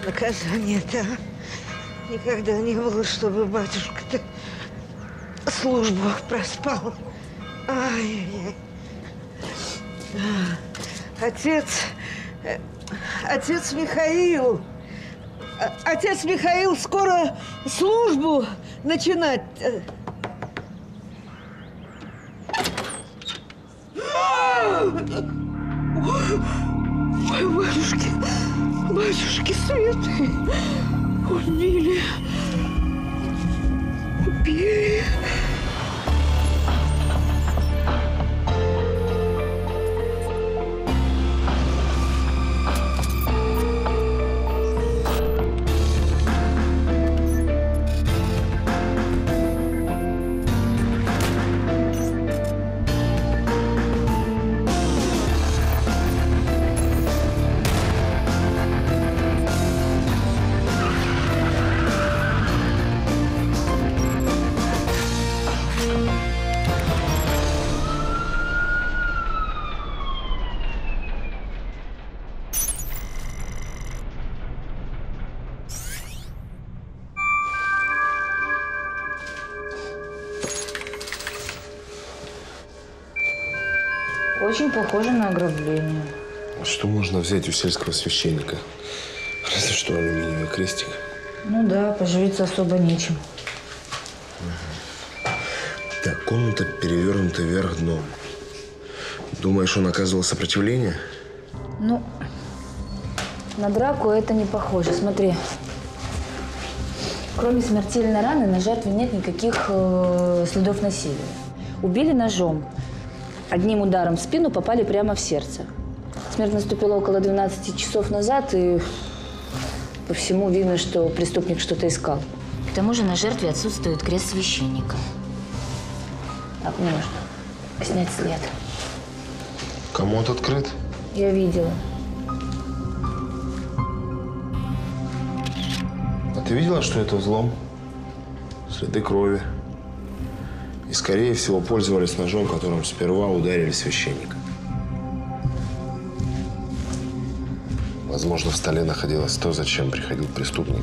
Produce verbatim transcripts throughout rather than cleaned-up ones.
наказание-то. Никогда не было, чтобы батюшка-то службу проспал. Ай-яй-яй. Отец, отец Михаил, отец Михаил, скоро службу начинать. Ой, батюшки, батюшки святые, убили, убили. Очень похоже на ограбление. Что можно взять у сельского священника? Разве что алюминиевый крестик. Ну да, поживиться особо нечем. Угу. Так, комната перевернута вверх дном. Думаешь, он оказывал сопротивление? Ну, на драку это не похоже. Смотри. Кроме смертельной раны на жертве нет никаких э, следов насилия. Убили ножом. Одним ударом в спину попали прямо в сердце. Смерть наступила около двенадцати часов назад, и по всему видно, что преступник что-то искал. К тому же на жертве отсутствует крест священника. Так, мне нужно снять след. Комод открыт? Я видела. А ты видела, что это взлом? Следы крови. И, скорее всего, пользовались ножом, которым сперва ударили священника. Возможно, в столе находилось то, зачем приходил преступник.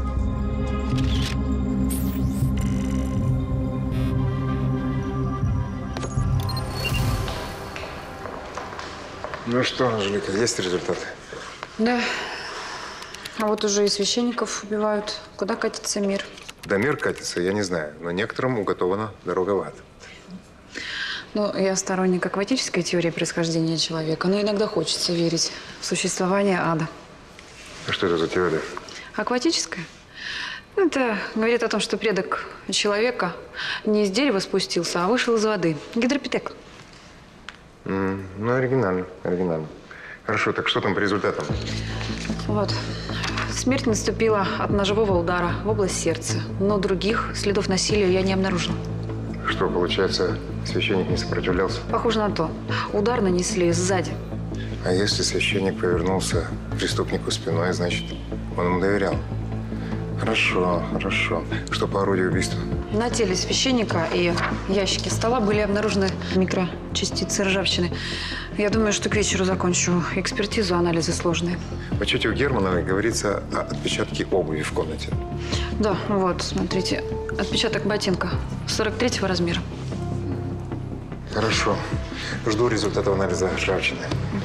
Ну что, Анжелика, есть результаты? Да. А вот уже и священников убивают. Куда катится мир? Да мир катится, я не знаю, но некоторым уготована дорога в ад. Ну, я сторонник акватической теории происхождения человека, но иногда хочется верить в существование ада. А что это за теория? Акватическая? Ну, это говорит о том, что предок человека не из дерева спустился, а вышел из воды. Гидропитек. Mm, ну, оригинально, оригинально. Хорошо, так что там по результатам? Вот. Смерть наступила от ножевого удара в область сердца, но других следов насилия я не обнаружила. Что, получается, священник не сопротивлялся? Похоже на то. Удар нанесли сзади. А если священник повернулся к преступнику спиной, значит, он ему доверял? Хорошо, хорошо. Что по орудию убийства? На теле священника и ящике стола были обнаружены микрочастицы ржавчины. Я думаю, что к вечеру закончу экспертизу, анализы сложные. В отчете у Германовой говорится о отпечатке обуви в комнате. Да, вот, смотрите. Отпечаток ботинка сорок третьего размера. Хорошо. Жду результатов анализа ржавчины.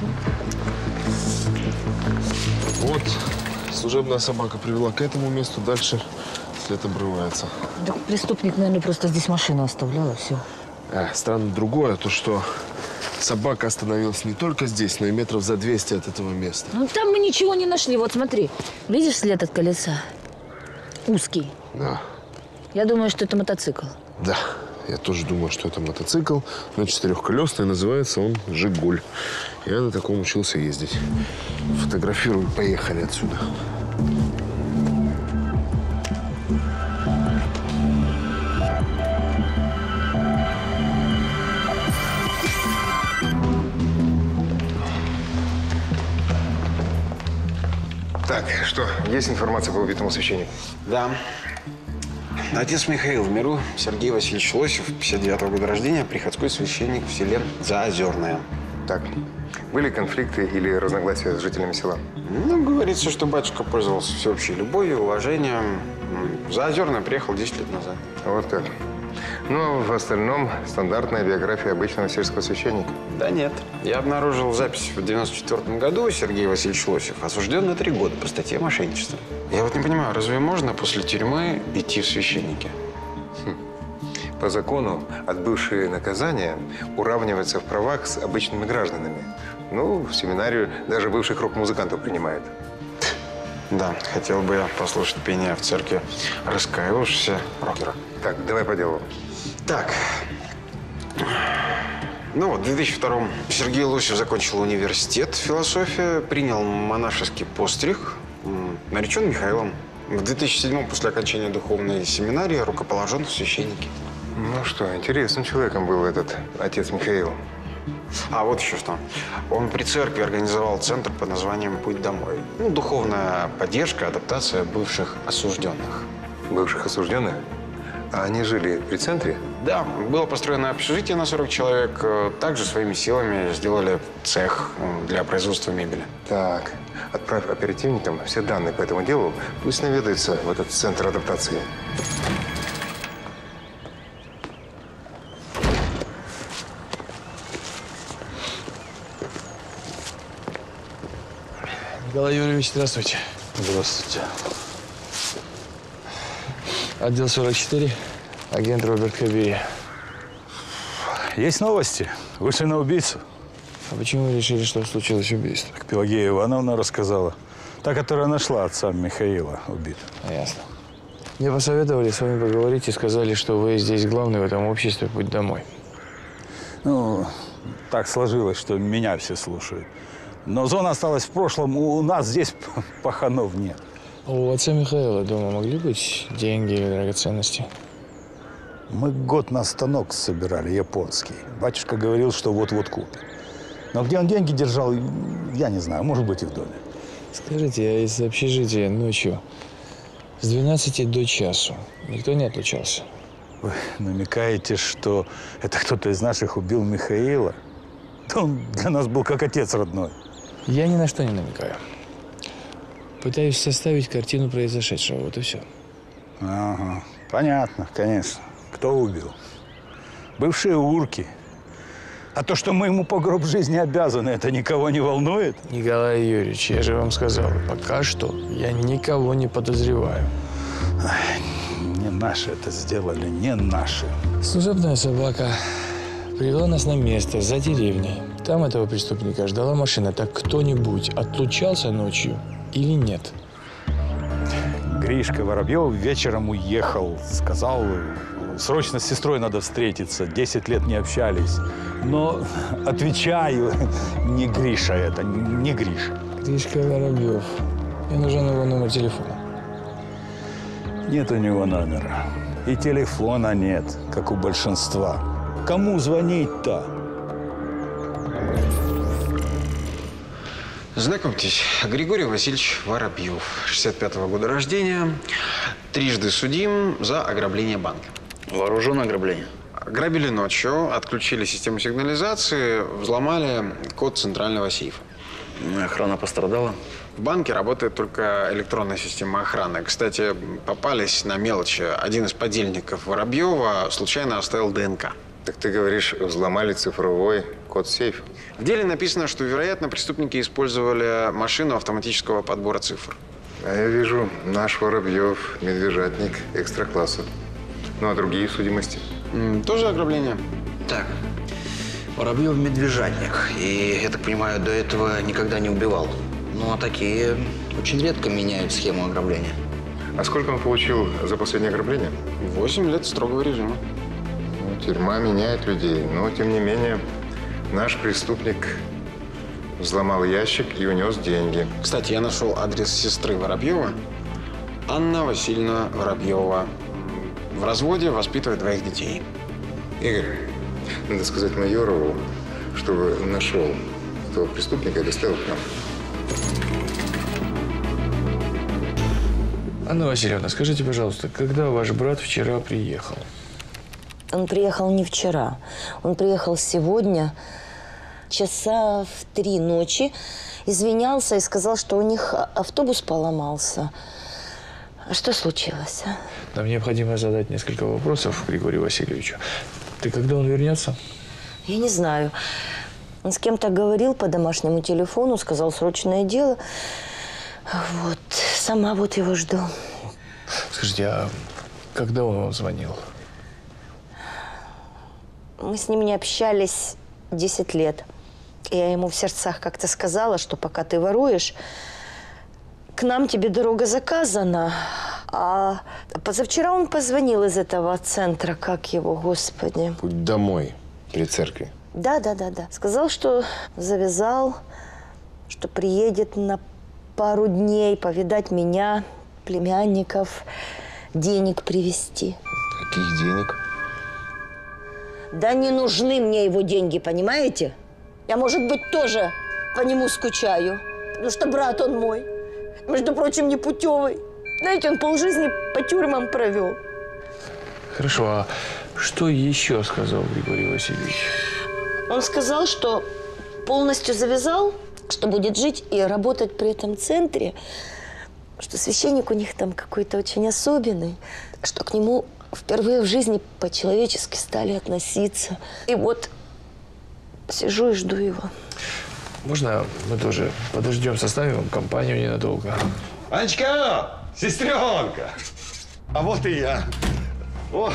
Угу. Вот. Служебная собака привела к этому месту, дальше след обрывается. Да преступник, наверное, просто здесь машину оставлял, и все. А, странно другое, то что собака остановилась не только здесь, но и метров за двести от этого места. Ну, там мы ничего не нашли. Вот смотри, видишь след от колеса? Узкий. Да. Я думаю, что это мотоцикл. Да, я тоже думаю, что это мотоцикл, но четырехколесный, называется он «Жигуль». Я на таком учился ездить. Фотографируй, поехали отсюда. Так, что, есть информация по убитому священнику? Да. Отец Михаил в миру, Сергей Васильевич Лосев, пятьдесят девятого года рождения, приходской священник в селе Заозерное. Так, Были конфликты или разногласия с жителями села? Ну, говорится, что батюшка пользовался всеобщей любовью, уважением. М, В Заозерное приехал десять лет назад. Вот как. Ну, в остальном стандартная биография обычного сельского священника. Да нет. Я обнаружил запись в девяносто четвёртом году. Сергей Васильевич Лосев осужден на три года по статье мошенничества. Я вот не понимаю, разве можно после тюрьмы идти в священники? По закону отбывшие наказания уравниваются в правах с обычными гражданами. Ну, в семинарию даже бывших рок-музыкантов принимают. Да, хотел бы я послушать пение в церкви раскаявшегося рокера. Так, давай по делу. Так. Ну вот, в две тысячи втором Сергей Лосев закончил университет философия, принял монашеский постриг, м, наречен Михаилом. В две тысячи седьмом после окончания духовной семинарии рукоположен в священники. Ну что, интересным человеком был этот отец Михаил. А вот еще что. Он при церкви организовал центр под названием «Путь домой». Ну, духовная поддержка, адаптация бывших осужденных. Бывших осужденных? А они жили при центре? Да, было построено общежитие на сорок человек. Также своими силами сделали цех для производства мебели. Так, отправь оперативникам все данные по этому делу. Пусть наведаются в этот центр адаптации. Николай Юрьевич, здравствуйте. Здравствуйте. Отдел сорок четыре, агент Роберт Хабири. Есть новости? Вышли на убийцу. А почему вы решили, что случилось убийство? Так Пелагея Ивановна рассказала. Та, которая нашла отца Михаила убитым. Ясно. Мне посоветовали с вами поговорить и сказали, что вы здесь главный в этом обществе, путь домой. Ну, так сложилось, что меня все слушают. Но зона осталась в прошлом, у нас здесь паханов нет. А у отца Михаила дома могли быть деньги или драгоценности? Мы год на станок собирали, японский. Батюшка говорил, что вот-вот купит. Но где он деньги держал, я не знаю, может быть и в доме. Скажите, а из общежития ночью с двенадцати до часу никто не отлучался? Вы намекаете, что это кто-то из наших убил Михаила? Да он для нас был как отец родной. Я ни на что не намекаю. Пытаюсь составить картину произошедшего, вот и все. Ага, понятно, конечно. Кто убил? Бывшие урки. А то, что мы ему по гроб жизни обязаны, это никого не волнует? Николай Юрьевич, я же вам сказал, пока что я никого не подозреваю. Ай, не наши это сделали, не наши. Служебная собака привела нас на место за деревней. Там этого преступника ждала машина. Так кто-нибудь отлучался ночью или нет? Гришка Воробьев вечером уехал. Сказал, срочно с сестрой надо встретиться. Десять лет не общались. Но, отвечаю, не Гриша это, не Гриша. Гришка Воробьев. Мне нужен его номер телефона. Нет у него номера. И телефона нет, как у большинства. Кому звонить-то? Знакомьтесь, Григорий Васильевич Воробьев, шестьдесят пятого года рождения, трижды судим за ограбление банка. Вооруженное ограбление? Грабили ночью, отключили систему сигнализации, взломали код центрального сейфа. Охрана пострадала? В банке работает только электронная система охраны. Кстати, попались на мелочи. Один из подельников Воробьева случайно оставил ДНК. Так ты говоришь, взломали цифровой код сейфа? В деле написано, что, вероятно, преступники использовали машину автоматического подбора цифр. А я вижу, наш Воробьев, медвежатник экстра-класса. Ну, а другие судимости? М, тоже ограбление? Так, Воробьев медвежатник. И, я так понимаю, до этого никогда не убивал. Ну, а такие очень редко меняют схему ограбления. А сколько он получил за последнее ограбление? Восемь лет строгого режима. Ну, тюрьма меняет людей, но, тем не менее, наш преступник взломал ящик и унес деньги. Кстати, я нашел адрес сестры Воробьева. Анна Васильевна Воробьева. В разводе, воспитывает двоих детей. Игорь, надо сказать Майорову, чтобы нашел этого преступника и доставил к нам. Анна Васильевна, скажите, пожалуйста, когда ваш брат вчера приехал? Он приехал не вчера. Он приехал сегодня часа в три ночи извинялся и сказал, что у них автобус поломался. А что случилось? А? Нам необходимо задать несколько вопросов Григорию Васильевичу. Ты когда он вернется? Я не знаю. Он с кем-то говорил по домашнему телефону, сказал срочное дело. Вот. Сама вот его жду. Скажите, а когда он вам звонил? Мы с ним не общались десять лет. Я ему в сердцах как-то сказала, что пока ты воруешь, к нам тебе дорога заказана. А позавчера он позвонил из этого центра, как его, господи. Путь домой, при церкви. Да, да, да, да. Сказал, что завязал, что приедет на пару дней повидать меня, племянников, денег привезти. Каких денег? Да не нужны мне его деньги, понимаете? Я, может быть, тоже по нему скучаю. Потому что брат он мой. Между прочим, непутевый. Знаете, он полжизни по тюрьмам провел. Хорошо, а что еще сказал Григорий Васильевич? Он сказал, что полностью завязал, что будет жить и работать при этом центре, что священник у них там какой-то очень особенный, что к нему впервые в жизни по-человечески стали относиться. И вот сижу и жду его. Можно мы тоже подождем, составим вам компанию ненадолго? Анечка, сестренка, а вот и я. О,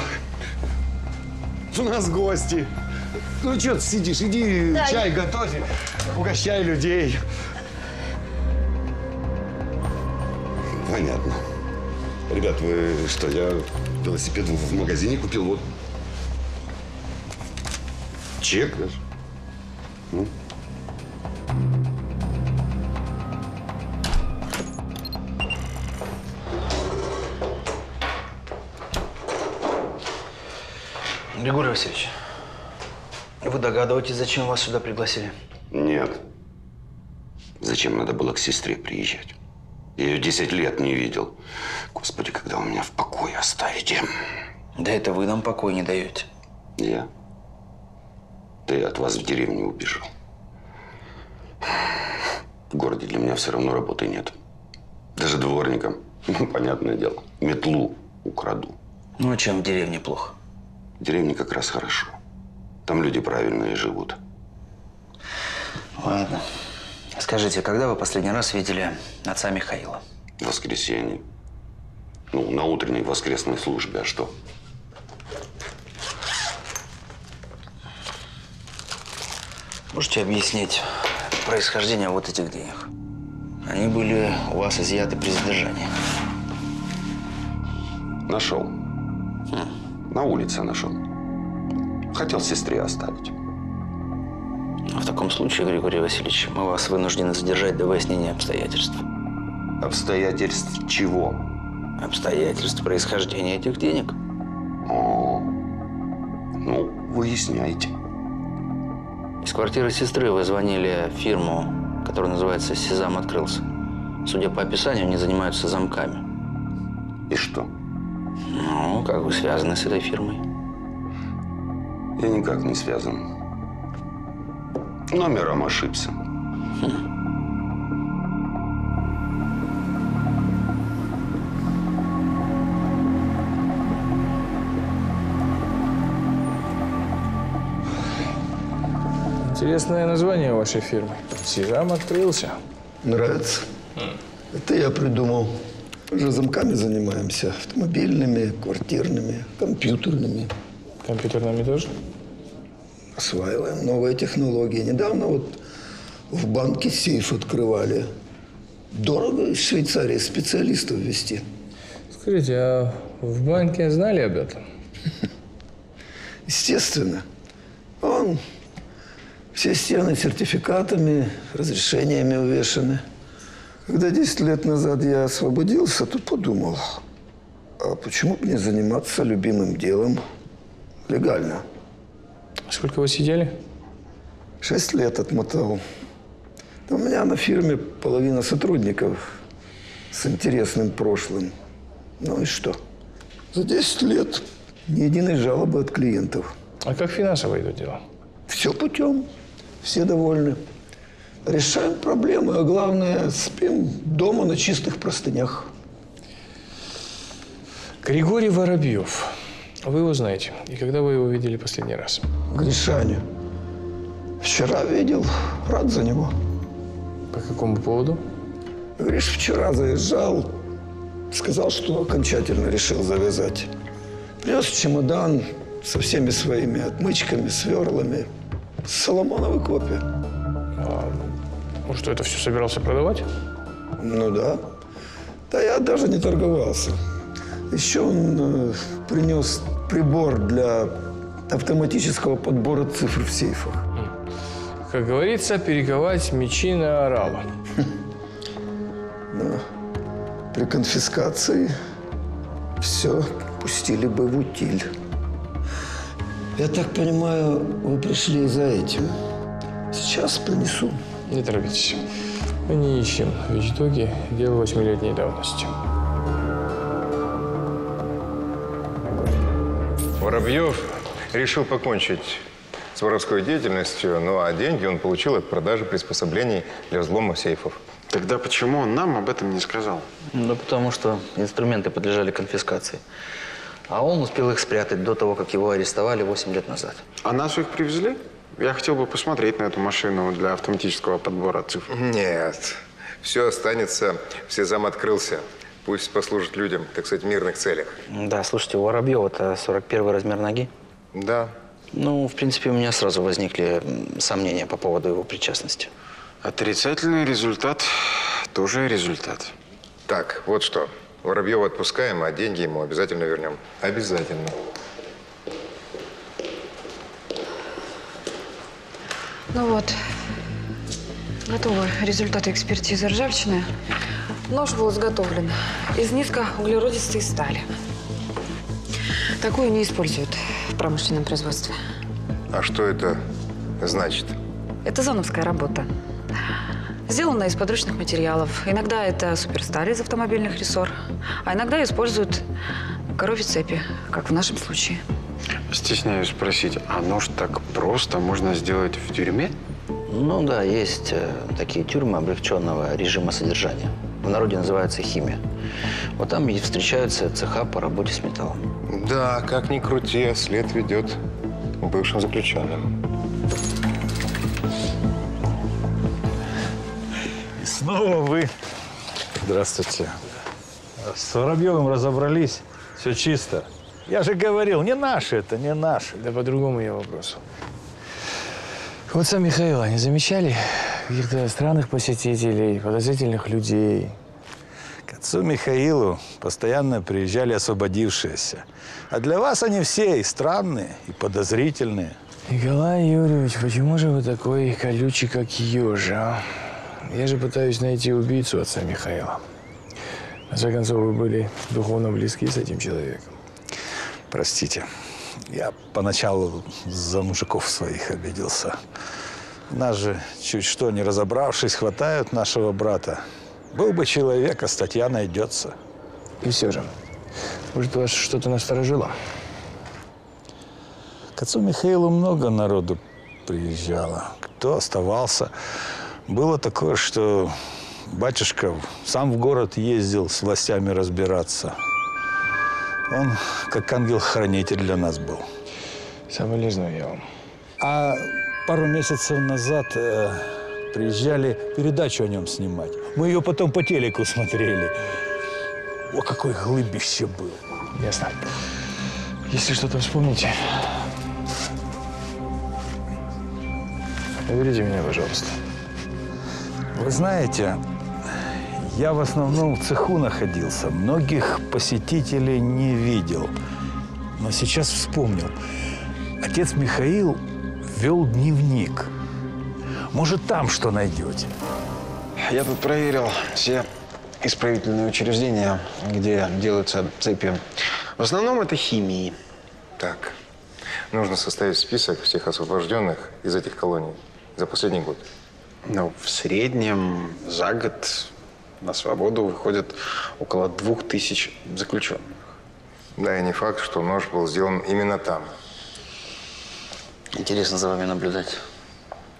у нас гости. Ну, что ты сидишь? Иди, да, чай я... готовь, угощай людей. Понятно. Ребят, вы что, я велосипед в магазине купил, вот. Чек даже. Ну. Григорий Васильевич, вы догадываетесь, зачем вас сюда пригласили? Нет. Зачем надо было к сестре приезжать? Я ее десять лет не видел. Господи, когда вы меня в покое оставите? Да это вы нам покоя не даете. Я? Да я от вас в деревню убежал. В городе для меня все равно работы нет. Даже дворником, ну, понятное дело, метлу украду. Ну, а чем в деревне плохо? В деревне как раз хорошо. Там люди правильные живут. Ладно. Скажите, когда вы последний раз видели отца Михаила? В воскресенье. Ну, на утренней воскресной службе. А что? Можете объяснить происхождение вот этих денег? Они были у вас изъяты при задержании. Нашел. Хм. На улице нашел. Хотел сестре оставить. В таком случае, Григорий Васильевич, мы вас вынуждены задержать до выяснения обстоятельств. Обстоятельств чего? Обстоятельств происхождения этих денег. О, ну, выясняйте. Из квартиры сестры вы звонили в фирму, которая называется «Сезам открылся». Судя по описанию, они занимаются замками. И что? Ну, как вы связаны с этой фирмой? Я никак не связан. Номером ошибся. Хм. Интересное название вашей фирмы. «Сезам открылся». Нравится. Mm. Это я придумал. Уже замками занимаемся. Автомобильными, квартирными, компьютерными. Компьютерными тоже? Осваиваем новые технологии. Недавно вот в банке сейф открывали. Дорого из Швейцарии специалистов везти. Скажите, а в банке знали об этом? Естественно. Он... Все стены сертификатами, разрешениями увешаны. Когда десять лет назад я освободился, то подумал, а почему бы не заниматься любимым делом легально? Сколько вы сидели? Шесть лет отмотал. У меня на фирме половина сотрудников с интересным прошлым. Ну и что? За десять лет ни единой жалобы от клиентов. А как финансово идет дело? Все путем. все довольны. Решаем проблемы, а главное, спим дома на чистых простынях. Григорий Воробьев. Вы его знаете. И когда вы его видели последний раз? Гришаня. Вчера видел. Рад за него. По какому поводу? Гриш вчера заезжал. Сказал, что окончательно решил завязать. Принес чемодан со всеми своими отмычками, сверлами. Соломоновой копии. А, он что, это все собирался продавать? Ну да. Да я даже не торговался. Еще он э, принес прибор для автоматического подбора цифр в сейфах. Как говорится, перековать мечи на орала. Да. При конфискации все пустили бы в утиль. Я так понимаю, вы пришли за этим. Сейчас принесу. Не торопитесь. Мы не ищем вещдоги, дело восьмилетней давности. Воробьев решил покончить с воровской деятельностью, ну а деньги он получил от продажи приспособлений для взлома сейфов. Тогда почему он нам об этом не сказал? Ну, потому что инструменты подлежали конфискации. А он успел их спрятать до того, как его арестовали восемь лет назад. А нас их привезли? Я хотел бы посмотреть на эту машину для автоматического подбора цифр. Нет. Все останется, Сезам открылся. Пусть послужит людям, так сказать, в мирных целях. Да, слушайте, у Воробьева-то сорок первый размер ноги. Да. Ну, в принципе, у меня сразу возникли сомнения по поводу его причастности. Отрицательный результат тоже результат. Так, вот что. Воробьева отпускаем, а деньги ему обязательно вернем. Обязательно. Ну вот, готовы результаты экспертизы ржавчины. Нож был изготовлен из низкоуглеродистой стали. Такую не используют в промышленном производстве. А что это значит? Это зоновская работа. Сделана из подручных материалов. Иногда это суперсталь из автомобильных рессор, а иногда используют коровьи цепи, как в нашем случае. Стесняюсь спросить, а нож так просто можно сделать в тюрьме? Ну да, есть э, такие тюрьмы облегченного режима содержания. В народе называется химия. Вот там и встречаются цеха по работе с металлом. Да, как ни крути, а след ведет к бывшим заключенным. И снова вы. Здравствуйте. С Воробьевым разобрались, все чисто. Я же говорил, не наши это, не наши. Да по другому я вопрос. Вот сам Михаила не замечали каких-то странных посетителей, подозрительных людей? К отцу Михаилу постоянно приезжали освободившиеся. А для вас они все и странные, и подозрительные. Николай Юрьевич, почему же вы такой колючий, как ежа? Я же пытаюсь найти убийцу отца Михаила. В конце концов, вы были духовно близки с этим человеком. Простите, я поначалу за мужиков своих обиделся. Нас же, чуть что не разобравшись, хватают нашего брата. Был бы человек, а статья найдется. И все же, может, вас что-то насторожило? К отцу Михаилу много народу приезжало. Кто оставался. Было такое, что батюшка сам в город ездил с властями разбираться. Он как ангел-хранитель для нас был. Соболезную я вам. А пару месяцев назад э, приезжали передачу о нем снимать. Мы ее потом по телеку смотрели. О, какой глыбище был. Ясно. Если что-то вспомните, наберите меня, пожалуйста. Вы знаете, я в основном в цеху находился. Многих посетителей не видел. Но сейчас вспомнил. Отец Михаил вел дневник. Может, там что найдете? Я тут проверил все исправительные учреждения, где делаются цепи. В основном это химии. Так, нужно составить список всех освобожденных из этих колоний за последний год. Ну, в среднем за год на свободу выходит около двух тысяч заключенных. Да, и не факт, что нож был сделан именно там. Интересно за вами наблюдать.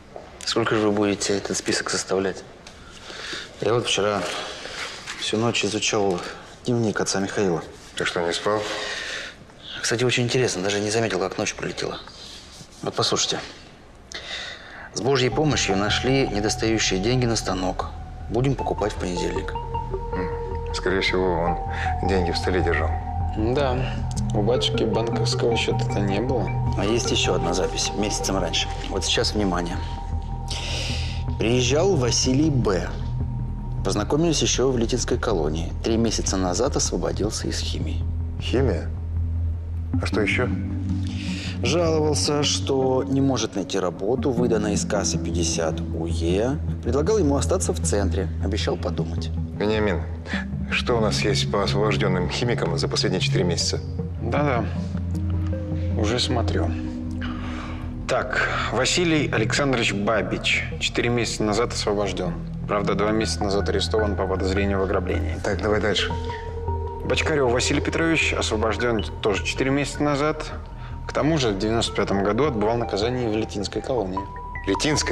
Сколько же вы будете этот список составлять? Я вот вчера всю ночь изучал дневник отца Михаила. Ты что, не спал? Кстати, очень интересно. Даже не заметил, как ночь пролетела. Вот послушайте. С Божьей помощью нашли недостающие деньги на станок. Будем покупать в понедельник. Скорее всего, он деньги в столе держал. Да, у батюшки банковского счета-то не было. А есть еще одна запись, месяцем раньше. Вот сейчас внимание. Приезжал Василий Б. Познакомились еще в Литинской колонии. Три месяца назад освободился из химии. Химия? А что еще? Жаловался, что не может найти работу, выдано из кассы пятьдесят УЕ. Предлагал ему остаться в центре. Обещал подумать. Вениамин, что у нас есть по освобожденным химикам за последние четыре месяца? Да-да, уже смотрю. Так, Василий Александрович Бабич. Четыре месяца назад освобожден. Правда, два месяца назад арестован по подозрению в ограблении. Так, давай дальше. Бочкарев Василий Петрович освобожден тоже четыре месяца назад. К тому же в девяносто пятом году отбывал наказание в Литинской колонии. Литинской?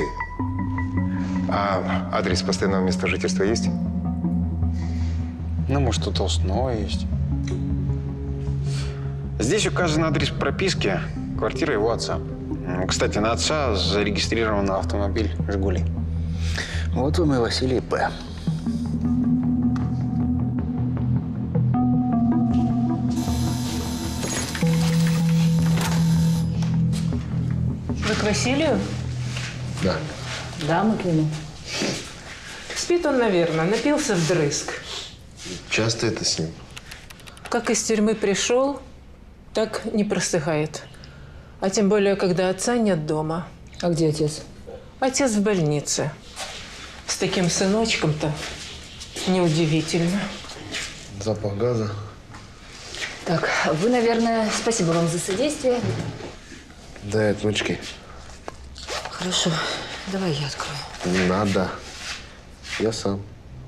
А адрес постоянного места жительства есть? Ну, может, у Толстного есть. Здесь указан адрес прописки, квартира его отца. Кстати, на отца зарегистрирован автомобиль «Жигули». Вот вам и Василий П. Вы к Василию? Да. Да, мы к нему. Спит он, наверное, напился вдрызг. Часто это с ним? Как из тюрьмы пришел, так не простыхает. А тем более, когда отца нет дома. А где отец? Отец в больнице. С таким сыночком-то неудивительно. Запах газа. Так, вы, наверное, спасибо вам за содействие. Дай отмычки. Хорошо, давай я открою. Не надо. Я сам.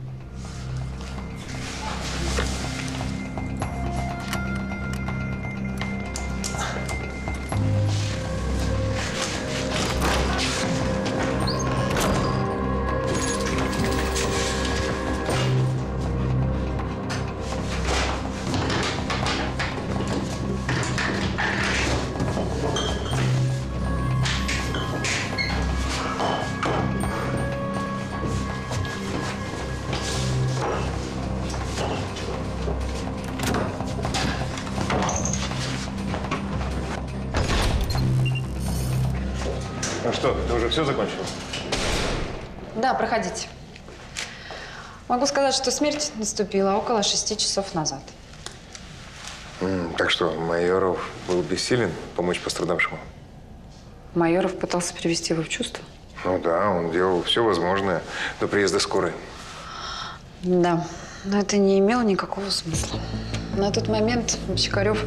Ну что, ты уже все закончил? Да, проходите. Могу сказать, что смерть наступила около шести часов назад. М, так что, Майоров был бессилен помочь пострадавшему? Майоров пытался привести его в чувство. Ну да, он делал все возможное до приезда скорой. Да, но это не имело никакого смысла. На тот момент Бочкарев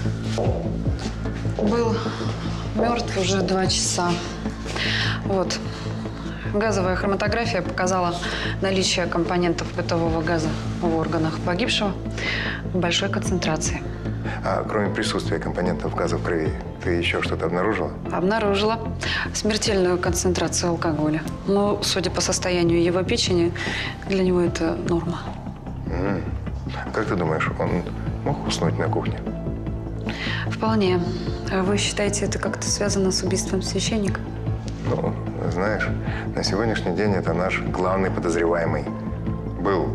был мертв уже два часа. Вот. Газовая хроматография показала наличие компонентов бытового газа в органах погибшего в большой концентрации. А кроме присутствия компонентов газа в крови, ты еще что-то обнаружила? Обнаружила смертельную концентрацию алкоголя. Но, судя по состоянию его печени, для него это норма. М. А как ты думаешь, он мог уснуть на кухне? Вполне. А вы считаете, это как-то связано с убийством священника? Ну, знаешь, на сегодняшний день это наш главный подозреваемый. Был.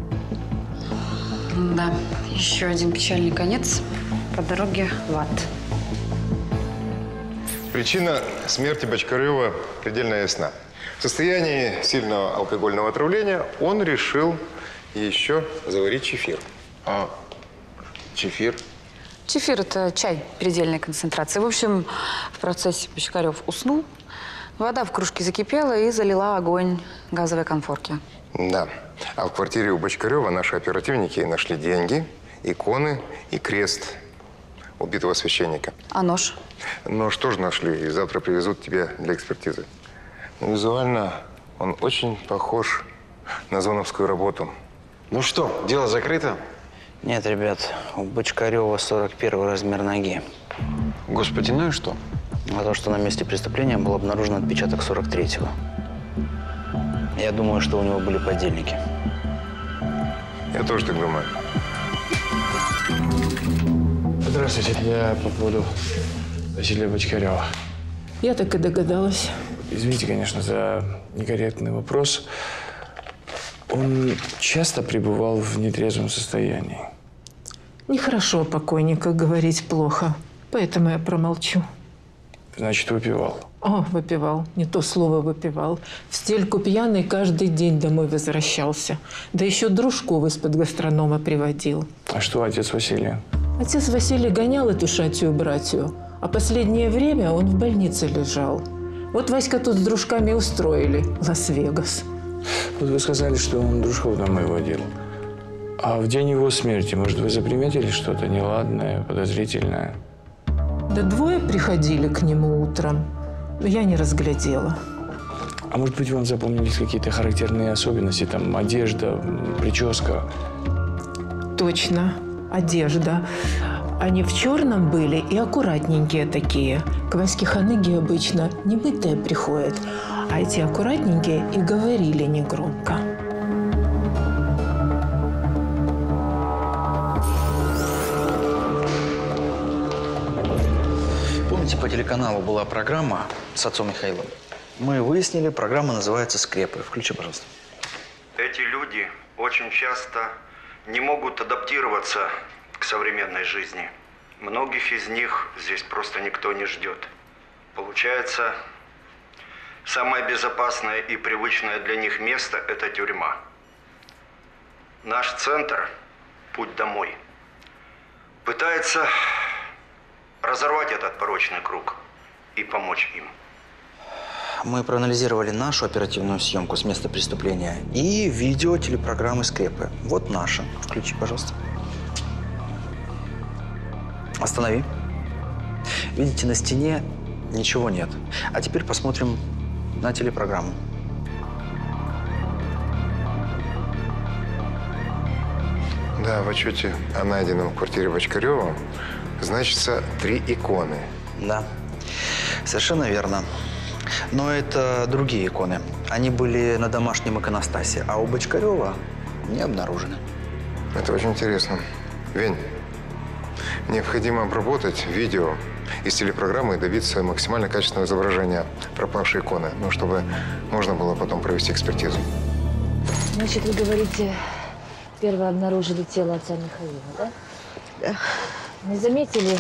Да, еще один печальный конец по дороге в ад. Причина смерти Бочкарева предельно ясна. В состоянии сильного алкогольного отравления он решил еще заварить чефир. А чефир? Чефир – это чай предельной концентрации. В общем, в процессе Бочкарев уснул, вода в кружке закипела и залила огонь газовой конфорки. Да. А в квартире у Бочкарева наши оперативники нашли деньги, иконы и крест убитого священника. А нож? Нож тоже нашли, и завтра привезут тебе для экспертизы. Но визуально он очень похож на зоновскую работу. Ну что, дело закрыто? Нет, ребят, у Бочкарева сорок первый размер ноги. Господи, ну и что? А то, что на месте преступления был обнаружен отпечаток сорок третьего. Я думаю, что у него были подельники. Я тоже так думаю. Здравствуйте, я по поводу Василия Бочкарева. Я так и догадалась. Извините, конечно, за некорректный вопрос. Он часто пребывал в нетрезвом состоянии. Нехорошо о покойниках говорить плохо, поэтому я промолчу. Значит, выпивал. О, выпивал. Не то слово выпивал. В стельку пьяный каждый день домой возвращался. Да еще дружков из-под гастронома приводил. А что отец Василия? Отец Василий гонял эту шатью братью, а последнее время он в больнице лежал. Вот Васька тут с дружками устроили Лас-Вегас. Вот вы сказали, что он дружков домой водил. А в день его смерти, может, вы заприметили что-то неладное, подозрительное? Да двое приходили к нему утром, но я не разглядела. А может быть, вам запомнились какие-то характерные особенности, там, одежда, прическа? Точно, одежда. Они в черном были и аккуратненькие такие. К Ваське Ханыге обычно немытые приходят, а эти аккуратненькие и говорили негромко. Помните, по телеканалу была программа с отцом Михаилом? Мы выяснили, программа называется «Скрепы». Включи, пожалуйста. Эти люди очень часто не могут адаптироваться к современной жизни. Многих из них здесь просто никто не ждет. Получается, самое безопасное и привычное для них место – это тюрьма. Наш центр «Путь домой» пытается разорвать этот порочный круг и помочь им. Мы проанализировали нашу оперативную съемку с места преступления и видео телепрограммы «Скрепы». Вот наша. Включи, пожалуйста. Останови. Видите, на стене ничего нет. А теперь посмотрим на телепрограмму. Да, в отчете о найденном в квартире Бочкарева значится три иконы. Да, совершенно верно. Но это другие иконы. Они были на домашнем иконостасе, а у Бочкарева не обнаружены. Это очень интересно. Вень, необходимо обработать видео из телепрограммы и добиться максимально качественного изображения пропавшей иконы, ну, чтобы можно было потом провести экспертизу. Значит, вы говорите, первое обнаружили тело отца Михаила, да? Да. Не заметили,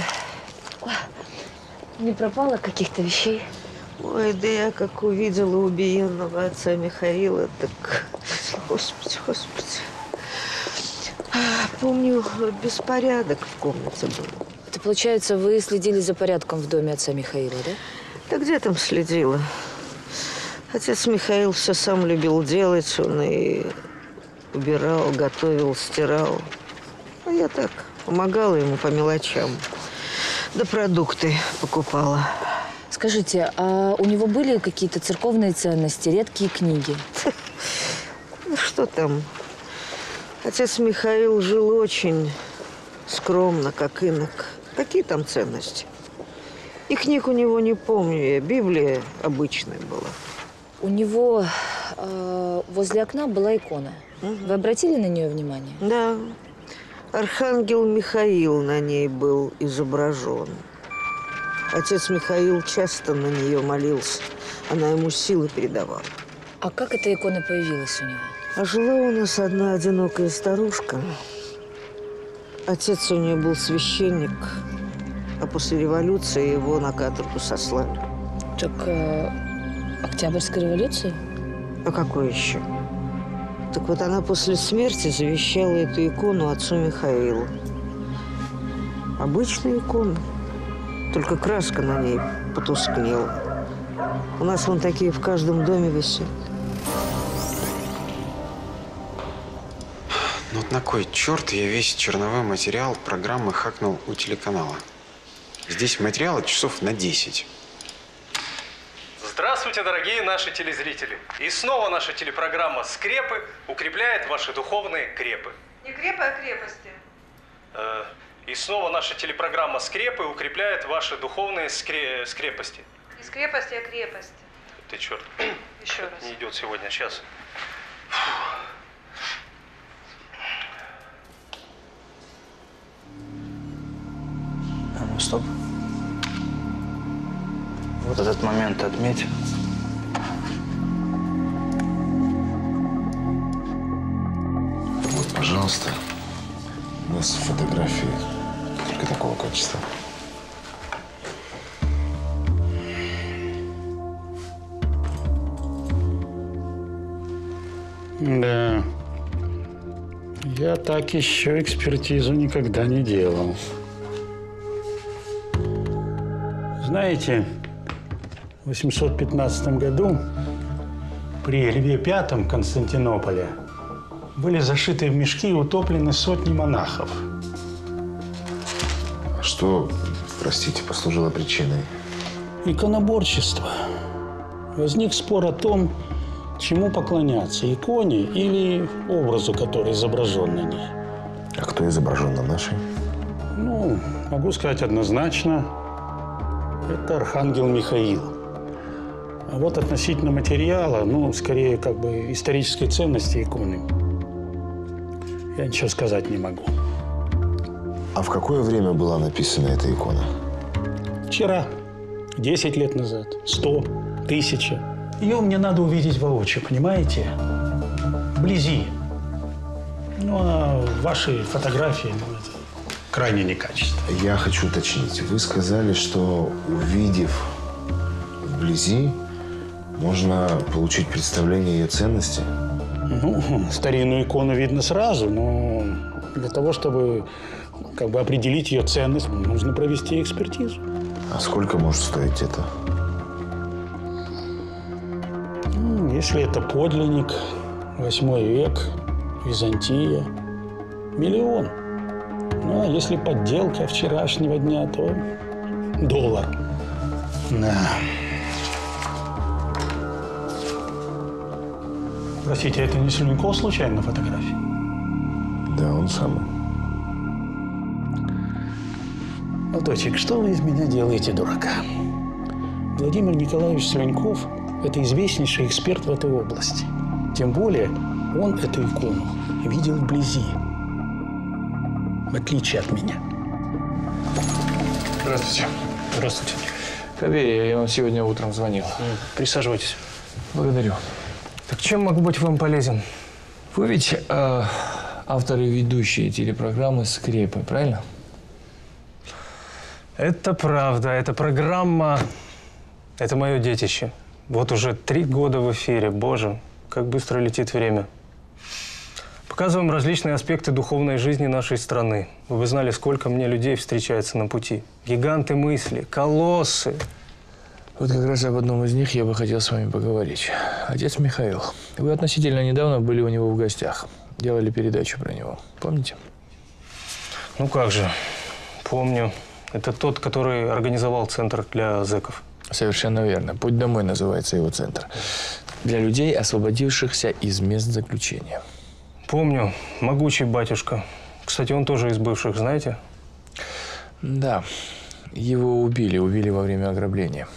не пропало каких-то вещей? Ой, да я как увидела убиенного отца Михаила, так, господи, господи. Помню, беспорядок в комнате был. Это получается, вы следили за порядком в доме отца Михаила, да? Да где там следила? Отец Михаил все сам любил делать, он и убирал, готовил, стирал. А я так помогала ему по мелочам. Да продукты покупала. Скажите, а у него были какие-то церковные ценности, редкие книги? Ну, что там? Отец Михаил жил очень скромно, как инок. Какие там ценности? И книг у него не помню я. Библия обычная была. У него э, возле окна была икона. Угу. Вы обратили на нее внимание? Да. Архангел Михаил на ней был изображен. Отец Михаил часто на нее молился. Она ему силы передавала. А как эта икона появилась у него? А жила у нас одна одинокая старушка. Отец у нее был священник, а после революции его на каторгу сослали. Так, э, Октябрьская революция? А какой еще? Так вот она после смерти завещала эту икону отцу Михаилу. Обычная икона, только краска на ней потускнела. У нас вон такие в каждом доме висят. Ну вот на кой черт я весь черновой материал программы хакнул у телеканала? Здесь материала часов на десять. Здравствуйте, дорогие наши телезрители. И снова наша телепрограмма «Скрепы» укрепляет ваши духовные крепы. Не крепы, а крепости. Э, и снова наша телепрограмма «Скрепы» укрепляет ваши духовные скре скрепости. Не скрепости, а крепости. Ты черт. И Еще раз. Не идет сегодня, сейчас. А ну, стоп. Вот этот момент отметь. Вот, пожалуйста. У нас фотографии только такого качества. Да. Я так еще экспертизу никогда не делал. Знаете, в восемьсот пятнадцатом году при Льве Пятом Константинополя были зашиты в мешки и утоплены сотни монахов. А что, простите, послужило причиной? Иконоборчество. Возник спор о том, чему поклоняться, иконе или образу, который изображен на ней. А кто изображен на нашей? Ну, могу сказать однозначно, это архангел Михаил. А вот относительно материала, ну, скорее, как бы, исторической ценности иконы, я ничего сказать не могу. А в какое время была написана эта икона? Вчера, десять лет назад, сто, тысяча. Ее мне надо увидеть воочию, понимаете? Вблизи. Ну, а ваши фотографии, ну, это крайне некачественно. Я хочу уточнить. Вы сказали, что, увидев вблизи, можно получить представление ее ценности? Ну, старинную икону видно сразу, но для того, чтобы как бы определить ее ценность, нужно провести экспертизу. А сколько может стоить это? Ну, если это подлинник, восьмой век, Византия, миллион. Ну, а если подделка вчерашнего дня, то доллар. Да. Простите, это не Слюньков случайно на фотографии? Да, он самый. Молодочек, что вы из меня делаете, дурака? Владимир Николаевич Слюньков – это известнейший эксперт в этой области. Тем более, он эту икону видел вблизи, в отличие от меня. Здравствуйте. Здравствуйте. Кавея, я вам сегодня утром звонил. Присаживайтесь. Благодарю. Так чем могу быть вам полезен? Вы ведь э, автор и ведущий телепрограммы «Скрепы», правильно? Это правда. Эта программа – это мое детище. Вот уже три года в эфире. Боже, как быстро летит время. Показываем различные аспекты духовной жизни нашей страны. Вы бы знали, сколько мне людей встречается на пути. Гиганты мысли, колоссы. Вот как раз об одном из них я бы хотел с вами поговорить. Отец Михаил. Вы относительно недавно были у него в гостях. Делали передачу про него. Помните? Ну как же, помню. Это тот, который организовал центр для зэков. Совершенно верно. «Путь домой» называется его центр. Для людей, освободившихся из мест заключения. Помню. Могучий батюшка. Кстати, он тоже из бывших, знаете? Да. Его убили. Убили во время ограбления.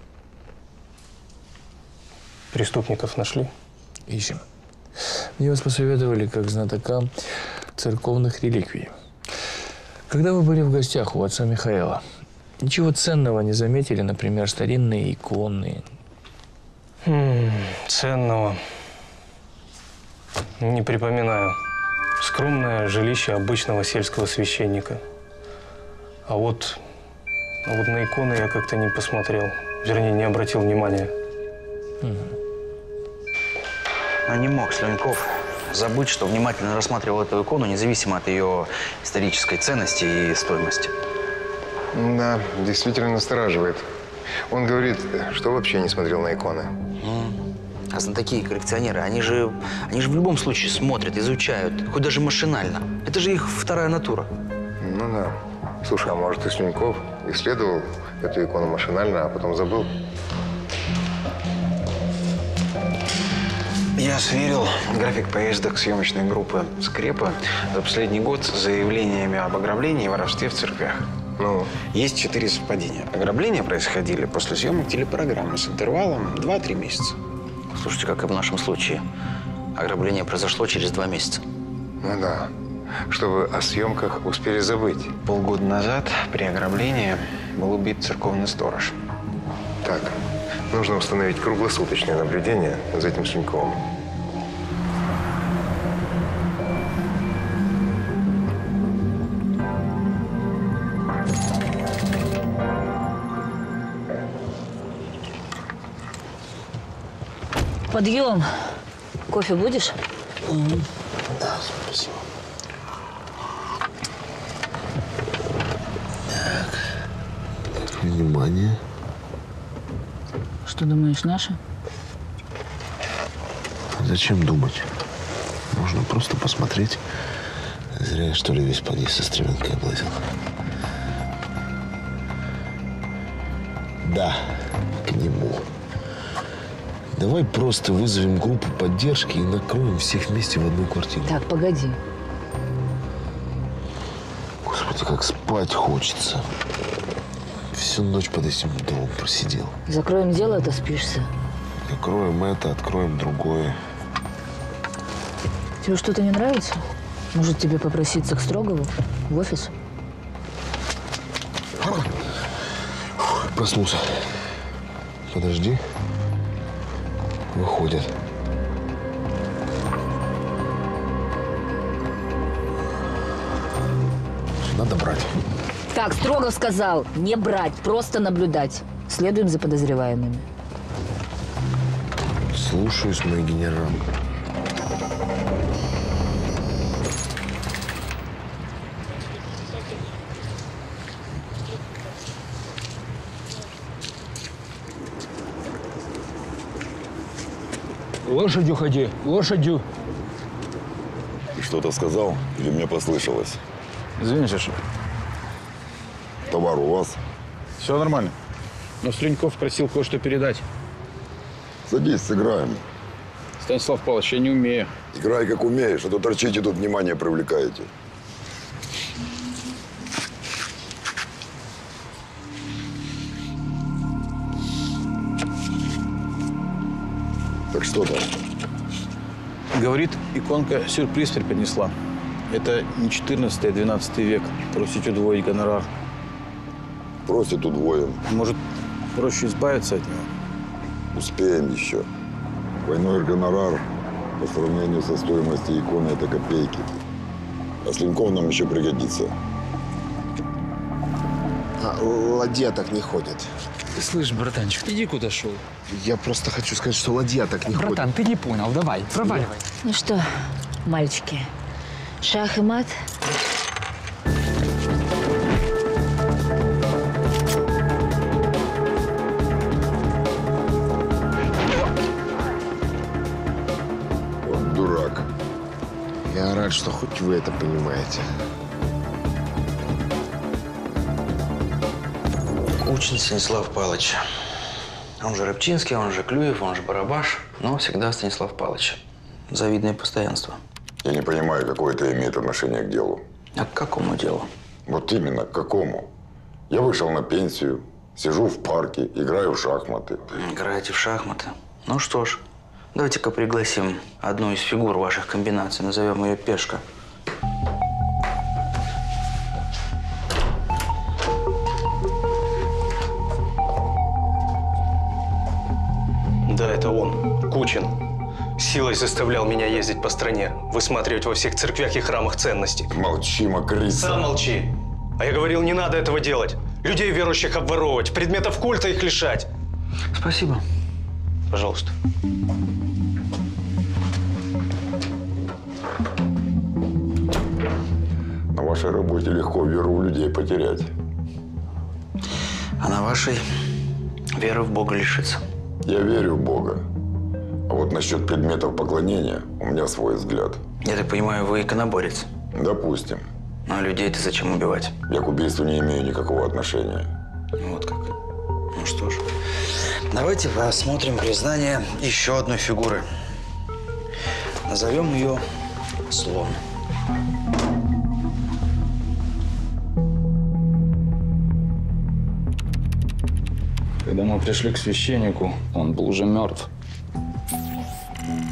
Преступников нашли? Ищем. Мне вас посоветовали как знатока церковных реликвий. Когда вы были в гостях у отца Михаила, ничего ценного не заметили, например, старинные иконы? М-м, ценного? Не припоминаю. Скромное жилище обычного сельского священника. А вот, а вот на иконы я как-то не посмотрел. Вернее, не обратил внимания. Угу. А не мог Слюньков забыть, что внимательно рассматривал эту икону, независимо от ее исторической ценности и стоимости. Да, действительно настораживает. Он говорит, что вообще не смотрел на иконы. Mm. А знатоки и коллекционеры, они же, они же в любом случае смотрят, изучают, хоть даже машинально. Это же их вторая натура. Ну да. Слушай, а может и Слюньков исследовал эту икону машинально, а потом забыл? Я сверил график поездок съемочной группы «Скрепы» за последний год с заявлениями об ограблении и воровстве в церквях. Ну, есть четыре совпадения. Ограбления происходили после съемок телепрограммы с интервалом два-три месяца. Слушайте, как и в нашем случае. Ограбление произошло через два месяца. Ну да. Чтобы о съемках успели забыть. Полгода назад при ограблении был убит церковный сторож. Так, нужно установить круглосуточное наблюдение за этим Слюньковым. Подъем. Кофе будешь? Mm-hmm. Да, спасибо. Так. Внимание. Что думаешь, наша? Зачем думать? Можно просто посмотреть. Зря я, что ли, весь подъезд со стремянкой облазил. Да, к нему. Давай просто вызовем группу поддержки и накроем всех вместе в одну квартиру. Так, погоди. Господи, как спать хочется. Всю ночь под этим домом просидел. Закроем дело, а то спишься. Закроем это, откроем другое. Тебе что-то не нравится? Может, тебе попроситься к Строгову в офис? Проснулся. Подожди. Выходят. Надо брать. Так, Строгов сказал, не брать, просто наблюдать. Следуем за подозреваемыми. Слушаюсь, мой генерал. Лошадью ходи, лошадью. Ты что-то сказал? Или мне послышалось? Извините, шеф. Товар у вас? Все нормально. Но Слюньков просил кое-что передать. Садись, сыграем. Станислав Павлович, я не умею. Играй, как умеешь, а то торчите тут, внимание привлекаете. Так что там? Говорит, иконка сюрприз преподнесла. Это не четырнадцатый, а двенадцатый век. Просить удвоить гонорар. Просит удвоим. Может, проще избавиться от него? Успеем еще. Двойной гонорар по сравнению со стоимостью иконы – это копейки. А Слюньков нам еще пригодится. А, ладья так не ходит. Слышь, братанчик, иди куда шел. Я просто хочу сказать, что ладья так не ходит. Братан, ты не понял, давай, проваливай. Ну что, мальчики, шах и мат? Вот дурак. Я рад, что хоть вы это понимаете. Кучин Станислав Павлович. Он же Рыбчинский, он же Клюев, он же Барабаш, но всегда Станислав Павлович. Завидное постоянство. Я не понимаю, какое это имеет отношение к делу. А к какому делу? Вот именно, к какому? Я вышел на пенсию, сижу в парке, играю в шахматы. Играете в шахматы? Ну что ж, давайте-ка пригласим одну из фигур ваших комбинаций, назовем ее Пешка. Да, это он, Кучин. Силой заставлял меня ездить по стране, высматривать во всех церквях и храмах ценности. Молчи, мокрыца. Сам молчи. А я говорил, не надо этого делать. Людей верующих обворовывать, предметов культа их лишать. Спасибо. Пожалуйста. На вашей работе легко веру у людей потерять. А на вашей веры в Бога лишиться. Я верю в Бога. А вот насчет предметов поклонения у меня свой взгляд. Я так понимаю, вы иконоборец? Допустим. Ну а людей-то зачем убивать? Я к убийству не имею никакого отношения. Вот как. Ну что ж, давайте посмотрим признание еще одной фигуры. Назовем ее Слон. Когда мы пришли к священнику, он был уже мертв.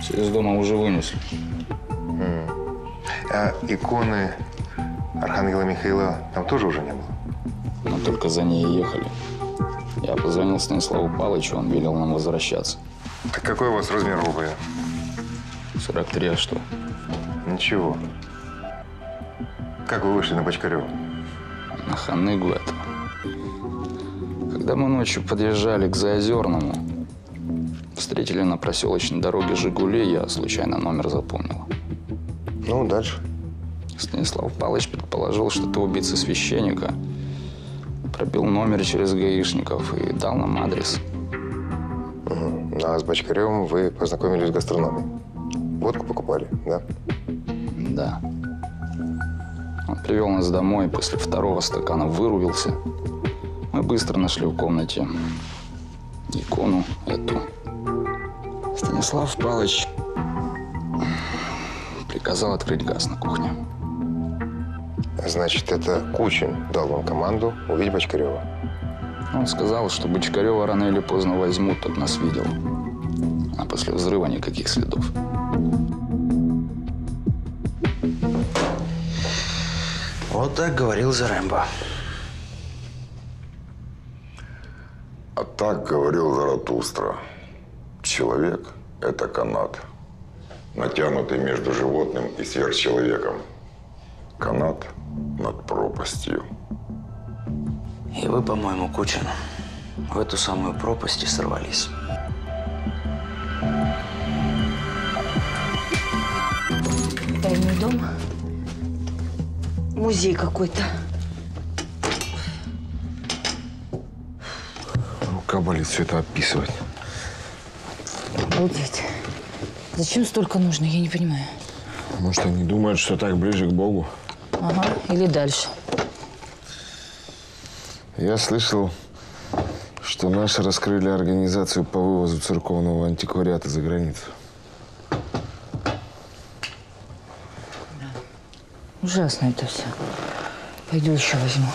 Все из дома уже вынесли. М. А иконы Архангела Михаила там тоже уже не было? Мы только за ней ехали. Я позвонил Станиславу Павловичу, он велел нам возвращаться. Так какой у вас размер обуви? сорок три, а что? Ничего. Как вы вышли на Бочкарева? На Ханыгу этого. Когда мы ночью подъезжали к Заозерному, встретили на проселочной дороге «Жигули», я случайно номер запомнил. Ну, дальше? Станислав Павлович предположил, что это убийца священника. Пробил номер через гаишников и дал нам адрес. Угу. А с Бочкаревым вы познакомились в гастрономе? Водку покупали, да? Да. Он привел нас домой, после второго стакана вырубился. Мы быстро нашли в комнате икону эту. Станислав Павлович приказал открыть газ на кухне. Значит, это Кучин дал вам команду увидеть Бочкарева? Он сказал, что Бочкарева рано или поздно возьмут, тот нас видел. А после взрыва никаких следов. Вот так говорил Зарембо. А так говорил Заратустра. Человек – это канат, натянутый между животным и сверхчеловеком. Канат над пропастью. И вы, по-моему, Кучин, в эту самую пропасть и сорвались. Тайный дом. Музей какой-то. Рука болит все это описывать. Обалдеть. Зачем столько нужно, я не понимаю. Может, они думают, что так ближе к Богу? Ага, или дальше. Я слышал, что наши раскрыли организацию по вывозу церковного антиквариата за границу. Ужасно это все. Пойду еще возьму.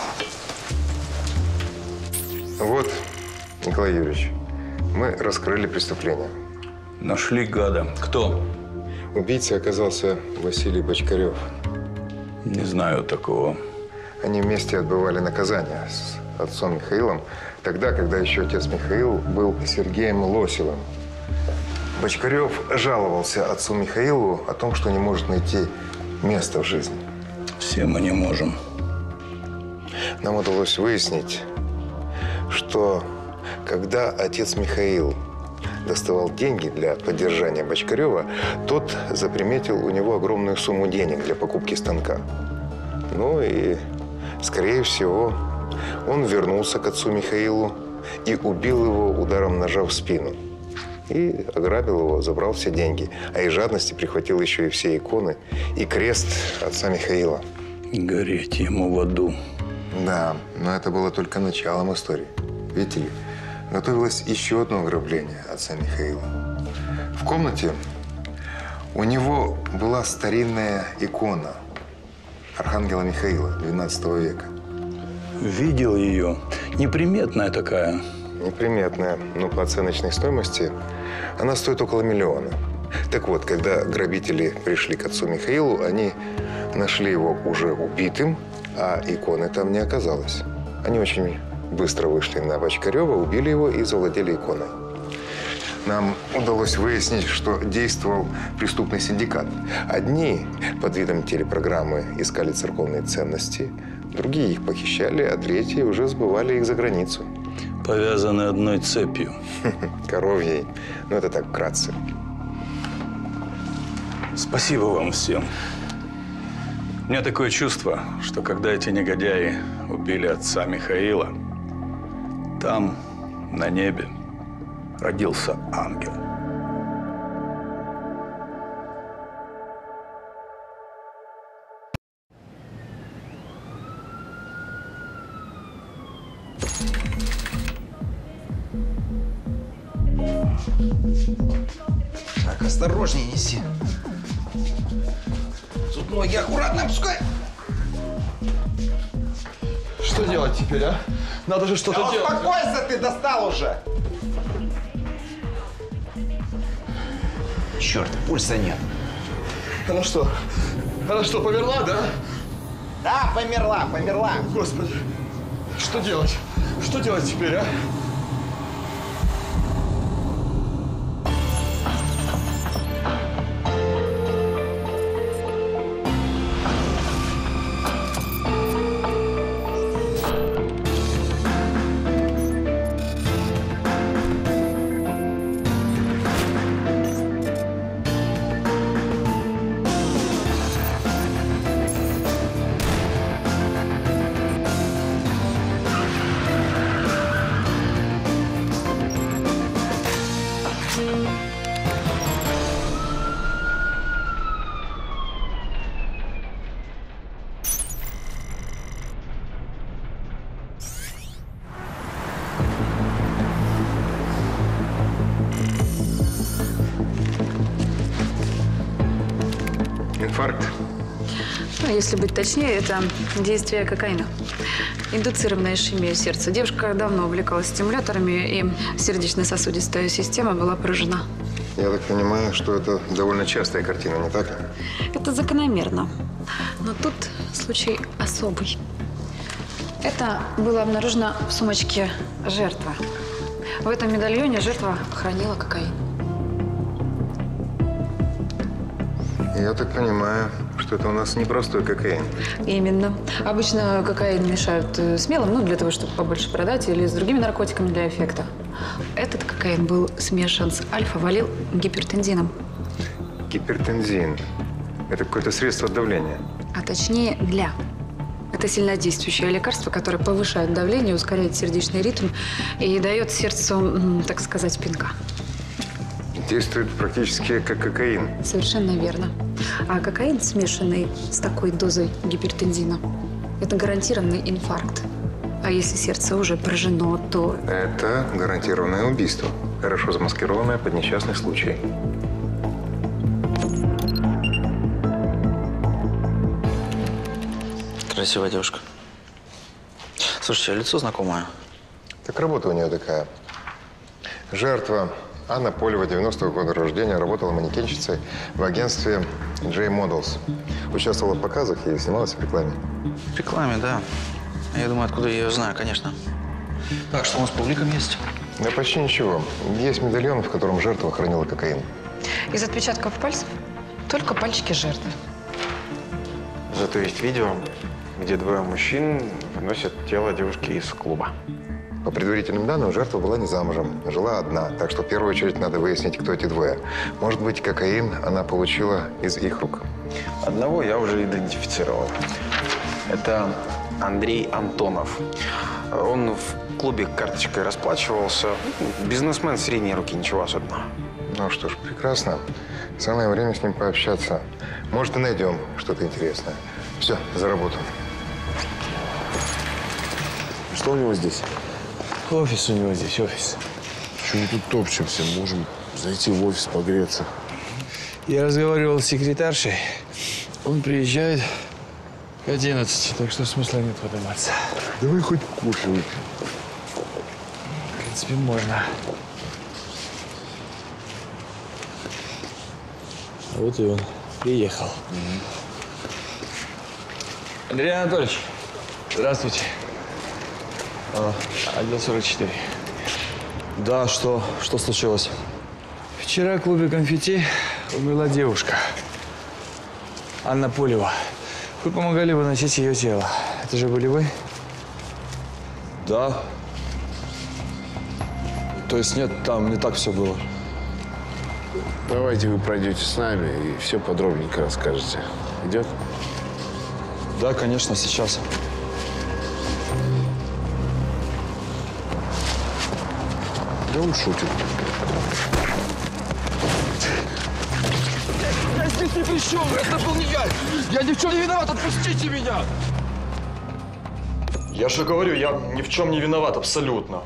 Вот, Николай Юрьевич, мы раскрыли преступление. Нашли гада. Кто? Убийцей оказался Василий Бочкарев. Не знаю такого. Они вместе отбывали наказание с отцом Михаилом, тогда, когда еще отец Михаил был Сергеем Лосевым. Бочкарев жаловался отцу Михаилу о том, что не может найти место в жизни. Все мы не можем. Нам удалось выяснить, что когда отец Михаил доставал деньги для поддержания Бочкарева, тот заприметил у него огромную сумму денег для покупки станка. Ну и, скорее всего, он вернулся к отцу Михаилу и убил его ударом ножа в спину. И ограбил его, забрал все деньги. А из жадности прихватил еще и все иконы и крест отца Михаила. Гореть ему в аду. Да, но это было только началом истории. Видите ли, готовилось еще одно ограбление отца Михаила. В комнате у него была старинная икона Архангела Михаила двенадцатого века. Видел ее. Неприметная такая. Неприметная, но по оценочной стоимости она стоит около миллиона. Так вот, когда грабители пришли к отцу Михаилу, они нашли его уже убитым, а иконы там не оказалось. Они очень быстро вышли на Бочкарева, убили его и завладели иконой. Нам удалось выяснить, что действовал преступный синдикат. Одни под видом телепрограммы искали церковные ценности, другие их похищали, а третьи уже сбывали их за границу. Повязаны одной цепью. Коровьей. Ну, это так, вкратце. Спасибо вам всем. У меня такое чувство, что когда эти негодяи убили отца Михаила, там, на небе, родился ангел. Так, осторожнее неси. Тут ноги аккуратно опускай. Что делать теперь, а? Надо же что-то да делать. Успокойся, ты достал уже. черт, пульса нет. Она что? Она что, померла, да? Да, померла, померла. Господи, что делать? Что делать теперь, а? Инфаркт. Ну, если быть точнее, это действие кокаина. Индуцированная ишемия сердца. Девушка давно увлекалась стимуляторами, и сердечно-сосудистая система была поражена. Я так понимаю, что это довольно частая картина, не так ли? Это закономерно. Но тут случай особый. Это было обнаружено в сумочке жертвы. В этом медальоне жертва хранила кокаин. Я так понимаю, что это у нас непростой кокаин. Именно. Обычно кокаин мешают э, смелым, ну, для того, чтобы побольше продать, или с другими наркотиками для эффекта. Этот кокаин был смешан с альфа-валил гипертензином. Гипертензин. Это какое-то средство от давления. А точнее, для. Это сильнодействующее лекарство, которое повышает давление, ускоряет сердечный ритм и дает сердцу, м, так сказать, пинка. Действует практически как кокаин. Совершенно верно. А кокаин, смешанный с такой дозой гипертензина, это гарантированный инфаркт. А если сердце уже поражено, то… Это гарантированное убийство. Хорошо замаскированное под несчастный случай. Красивая девушка. Слушайте, а лицо знакомое? Так работа у нее такая. Жертва Анна Полева, девяностого года рождения, работала манекенщицей в агентстве J Models. Участвовала в показах и снималась в рекламе. В рекламе, да. Я думаю, откуда я ее знаю, конечно. Так, что у нас по уликам есть? Да почти ничего. Есть медальон, в котором жертва хранила кокаин. Из отпечатков пальцев только пальчики жертвы. Зато есть видео, где двое мужчин выносят тело девушки из клуба. По предварительным данным, жертва была не замужем, жила одна. Так что в первую очередь надо выяснить, кто эти двое. Может быть, кокаин она получила из их рук. Одного я уже идентифицировал. Это Андрей Антонов. Он в клубе карточкой расплачивался. Бизнесмен средней руки, ничего особенного. Ну что ж, прекрасно. Самое время с ним пообщаться. Может, и найдем что-то интересное. Все, за работу. Что у него здесь? Офис у него здесь, офис. Чего мы тут топчемся? Можем зайти в офис погреться. Я разговаривал с секретаршей. Он приезжает к одиннадцати, так что смысла нет подниматься. Давай хоть кофе выпьем. В принципе, можно. Вот и он приехал. Mm-hmm. Андрей Анатольевич, здравствуйте. А, отдел сорок четыре. Да, что? Что случилось? Вчера в клубе «Конфетти» умерла девушка. Анна Полева. Вы помогали выносить ее тело. Это же были вы? Да. То есть нет, там не так все было. Давайте вы пройдете с нами и все подробненько расскажете. Идет? Да, конечно, сейчас. Да он шутит. Я здесь ни при чем! Это был не я! Я ни в чем не виноват! Отпустите меня! Я же говорю, я ни в чем не виноват, абсолютно.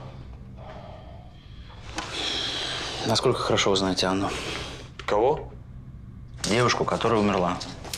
Насколько хорошо вы знаете Анну? Кого? Девушку, которая умерла.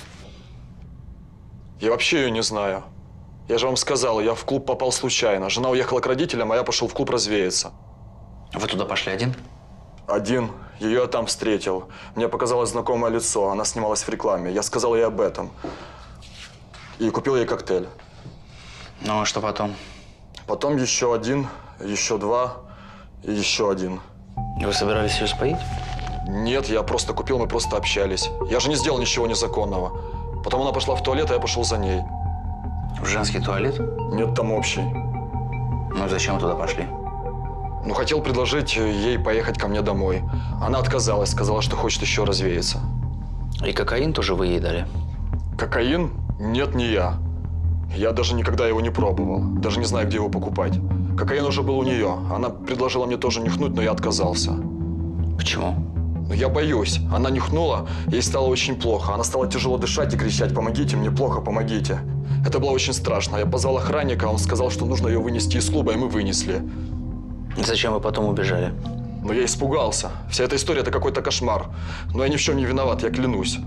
Я вообще ее не знаю. Я же вам сказал, я в клуб попал случайно. Жена уехала к родителям, а я пошел в клуб развеяться. Вы туда пошли один? Один. Ее я там встретил. Мне показалось знакомое лицо. Она снималась в рекламе. Я сказал ей об этом. И купил ей коктейль. Ну, а что потом? Потом еще один, еще два и еще один. Вы собирались ее споить? Нет, я просто купил, мы просто общались. Я же не сделал ничего незаконного. Потом она пошла в туалет, а я пошел за ней. В женский туалет? Нет, там общий. Ну и зачем вы туда пошли? Ну, хотел предложить ей поехать ко мне домой. Она отказалась, сказала, что хочет еще развеяться. И кокаин тоже вы ей дали? Кокаин? Нет, не я. Я даже никогда его не пробовал. Даже не знаю, где его покупать. Кокаин уже был у нее. Она предложила мне тоже нюхнуть, но я отказался. Почему? Ну, я боюсь. Она нюхнула, ей стало очень плохо. Она стала тяжело дышать и кричать: «Помогите, мне плохо, помогите». Это было очень страшно. Я позвал охранника, он сказал, что нужно ее вынести из клуба, и мы вынесли. Зачем вы потом убежали? Но я испугался. Вся эта история – это какой-то кошмар. Но я ни в чем не виноват, я клянусь.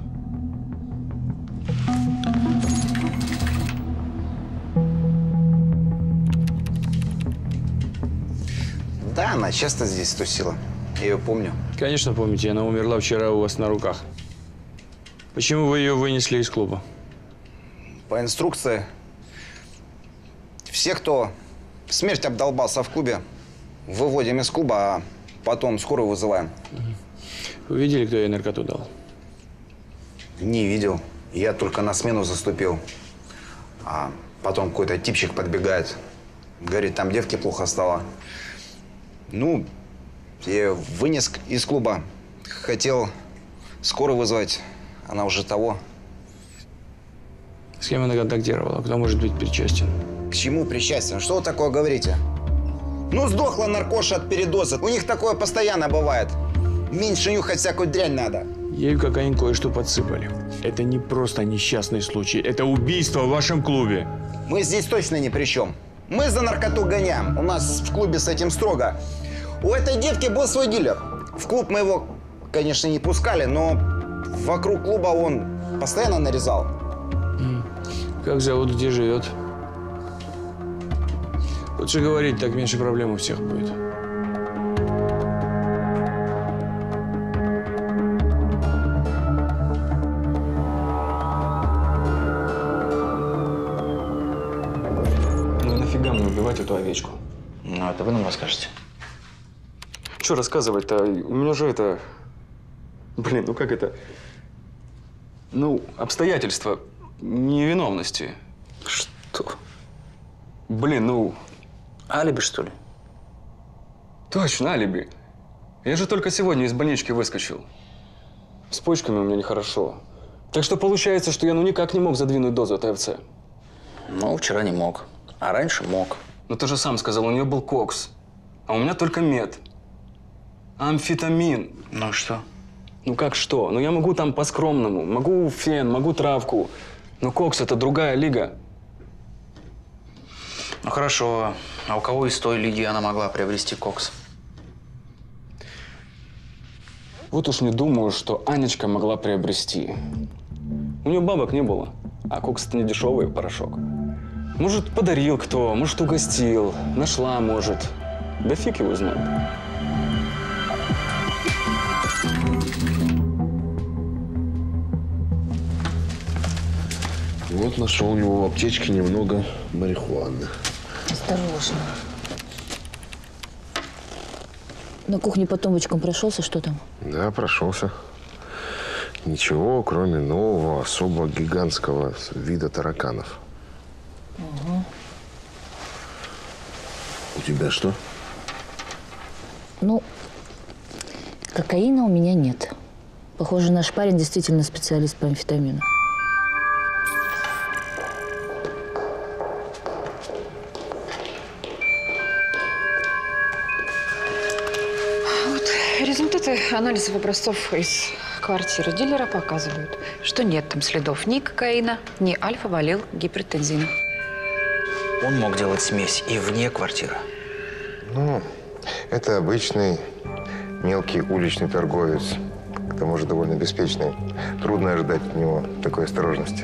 Да, она часто здесь тусила. Я ее помню. Конечно, помните. Она умерла вчера у вас на руках. Почему вы ее вынесли из клуба? По инструкции. Все, кто смерть обдолбался в клубе, выводим из клуба, а потом скорую вызываем. Вы видели, кто ей наркоту дал? Не видел. Я только на смену заступил. А потом какой-то типчик подбегает. Говорит, там девке плохо стало. Ну, я вынес из клуба. Хотел скорую вызвать. Она уже того. С кем она контактировала? Кто может быть причастен? К чему причастен? Что вы такое говорите? Ну, сдохла наркоша от передоза. У них такое постоянно бывает. Меньше нюхать всякую дрянь надо. Ей в кокаин кое-что подсыпали. Это не просто несчастный случай. Это убийство в вашем клубе. Мы здесь точно ни при чем. Мы за наркоту гоняем. У нас в клубе с этим строго. У этой девки был свой дилер. В клуб мы его, конечно, не пускали, но вокруг клуба он постоянно нарезал. Как зовут, где живет? Лучше говорить, так меньше проблем у всех будет. Ну и нафига мне убивать эту овечку? Ну, это вы нам расскажете. Что рассказывать-то? У меня же это… Блин, ну как это… Ну, обстоятельства невиновности. Что? Блин, ну… Алиби, что ли? Точно, алиби. Я же только сегодня из больнички выскочил. С почками у меня нехорошо. Так что получается, что я ну никак не мог задвинуть дозу ТФЦ. Ну, вчера не мог. А раньше мог. Но ты же сам сказал, у нее был кокс. А у меня только мед. Амфетамин. Ну что? Ну как что? Ну я могу там по-скромному. Могу фен, могу травку. Но кокс – это другая лига. Ну хорошо. А у кого из той лиги она могла приобрести кокс? Вот уж не думаю, что Анечка могла приобрести. У нее бабок не было. А кокс – это не дешевый порошок. Может, подарил кто, может, угостил. Нашла, может. Да фиг его знает. Вот нашел у него в аптечке немного марихуаны. Осторожно. На кухне по тумбочкам прошелся, что там? Да, прошелся. Ничего, кроме нового, особо гигантского вида тараканов. Угу. У тебя что? Ну, кокаина у меня нет. Похоже, наш парень действительно специалист по амфетамину. Результаты анализов образцов из квартиры дилера показывают, что нет там следов ни кокаина, ни альфа-валил гипертензина. Он мог делать смесь и вне квартиры. Ну, это обычный мелкий уличный торговец. К тому же довольно беспечный. Трудно ожидать от него такой осторожности.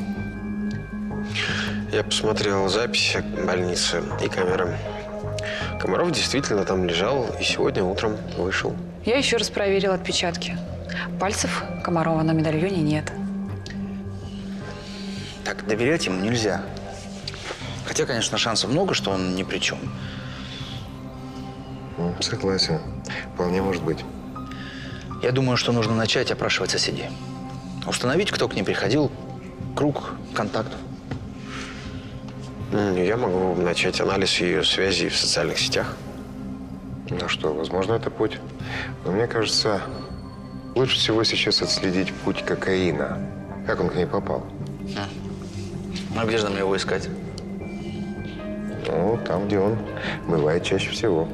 Я посмотрел записи больницы и камеры. Комаров действительно там лежал и сегодня утром вышел. Я еще раз проверила отпечатки. Пальцев Комарова на медальоне нет. Так, доверять ему нельзя. Хотя, конечно, шансов много, что он ни при чем. Согласен. Вполне может быть. Я думаю, что нужно начать опрашивать соседей. Установить, кто к ним приходил, круг контактов. Я могу начать анализ ее связей в социальных сетях. Ну что, возможно, это путь. Но мне кажется, лучше всего сейчас отследить путь кокаина. Как он к ней попал? А, а где же нам его искать? Ну, там, где он бывает чаще всего.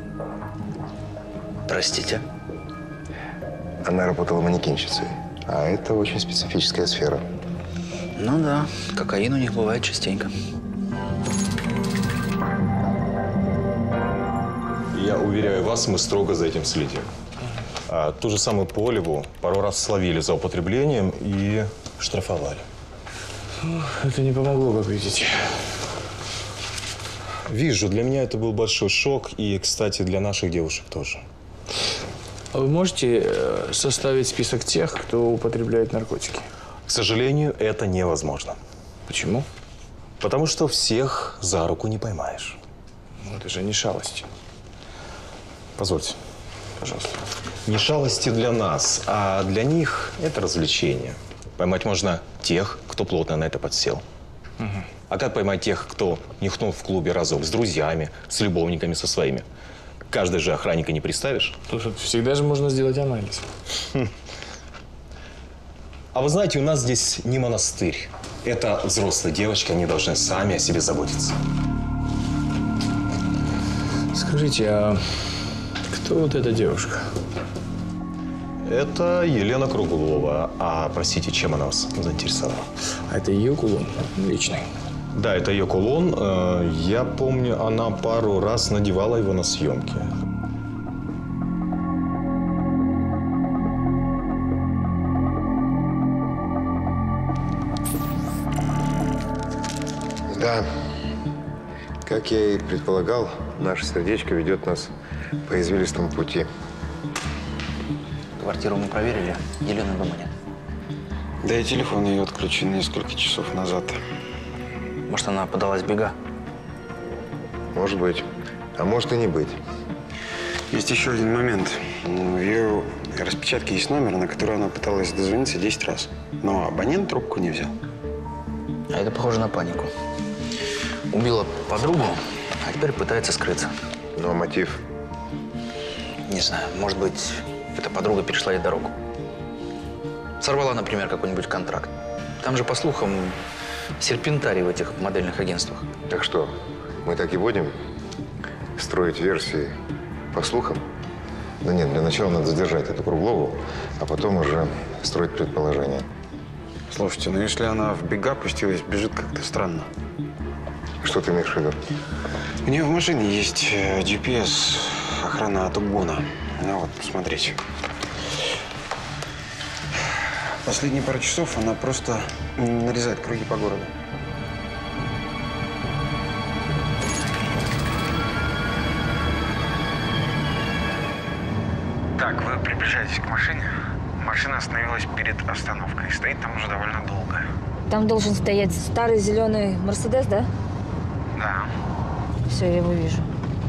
Простите? Она работала манекенщицей. А это очень специфическая сфера. Ну да, кокаин у них бывает частенько. Я уверяю вас, мы строго за этим следим. А ту же самую Полеву пару раз словили за употреблением и штрафовали. Это не помогло, как видите. Вижу, для меня это был большой шок. И, кстати, для наших девушек тоже. А вы можете составить список тех, кто употребляет наркотики? К сожалению, это невозможно. Почему? Потому что всех за руку не поймаешь. Ну, это же не шалости. Позвольте, пожалуйста. Не шалости для нас, а для них это развлечение. Поймать можно тех, кто плотно на это подсел. Угу. А как поймать тех, кто нюхнул в клубе разок с друзьями, с любовниками, со своими? Каждый же охранника не представишь. Слушай, всегда же можно сделать анализ. Хм. А вы знаете, у нас здесь не монастырь. Это взрослые девочки, они должны сами о себе заботиться. Скажите, а кто вот эта девушка? Это Елена Круглова. А, простите, чем она вас заинтересовала? А это ее кулон личный? Да, это ее кулон. Я помню, она пару раз надевала его на съемки. Да. Как я и предполагал, наше сердечко ведет нас по извилистому пути. Квартиру мы проверили, Елены дома нет. Да и телефон ее отключен несколько часов назад. Может, она подалась в бега? Может быть. А может и не быть. Есть еще один момент. В ее распечатке есть номер, на который она пыталась дозвониться десять раз. Но абонент трубку не взял. А это похоже на панику. Убила подругу, а теперь пытается скрыться. Ну, а мотив? Не знаю. Может быть, эта подруга перешла ей дорогу. Сорвала, например, какой-нибудь контракт. Там же, по слухам, серпентарий в этих модельных агентствах. Так что, мы так и будем строить версии по слухам? Да нет, для начала надо задержать эту Круглову, а потом уже строить предположения. Слушайте, ну если она в бега пустилась, бежит как-то странно. Что ты имеешь в виду? У нее в машине есть джи пи эс, охрана от угона. Ну вот, посмотрите. Последние пару часов она просто нарезает круги по городу. Так, вы приближаетесь к машине. Машина остановилась перед остановкой. Стоит там уже довольно долго. Там должен стоять старый зеленый Мерседес, да? Да. Все, я его вижу.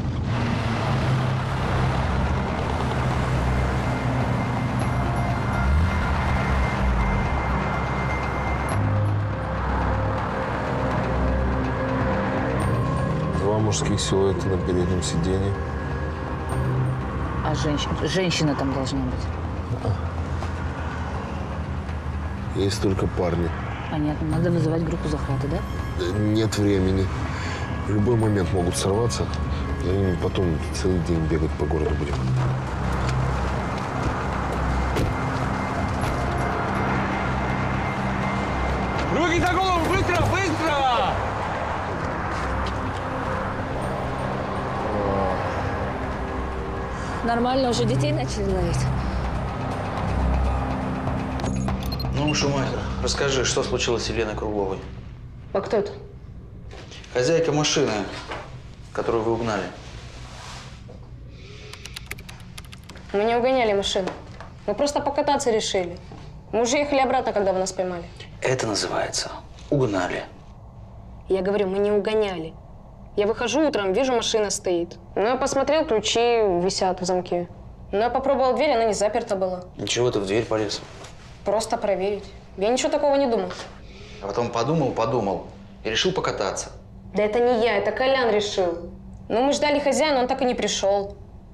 Два мужских силуэта на переднем сиденье. А женщина? Женщина там должна быть. Есть только парни. Понятно. Надо вызывать группу захвата, да? Нет времени. В любой момент могут сорваться. За ними потом целый день бегать по городу будем. Руки за голову! Быстро! Быстро! Нормально, уже детей начали ловить. Ну, Шумахер, расскажи, что случилось с Еленой Кругловой? А кто это? Хозяйка машины, которую вы угнали. Мы не угоняли машину. Мы просто покататься решили. Мы уже ехали обратно, когда вы нас поймали. Это называется угнали. Я говорю, мы не угоняли. Я выхожу утром, вижу, машина стоит. Ну, я посмотрел, ключи висят в замке. Ну, я попробовал дверь, она не заперта была. Ничего ты в дверь полез? Просто проверить. Я ничего такого не думал. А потом подумал, подумал и решил покататься. Да это не я, это Колян решил. Ну, мы ждали хозяина, он так и не пришел.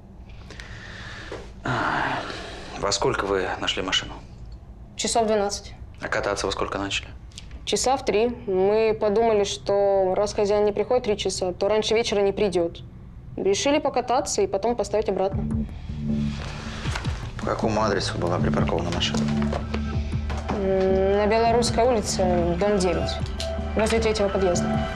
Во сколько вы нашли машину? Часов двенадцать. А кататься во сколько начали? Часа в три. Мы подумали, что раз хозяин не приходит три часа, то раньше вечера не придет. Решили покататься и потом поставить обратно. По какому адресу была припаркована машина? На Белорусской улице, дом девять. Возле третьего подъезда.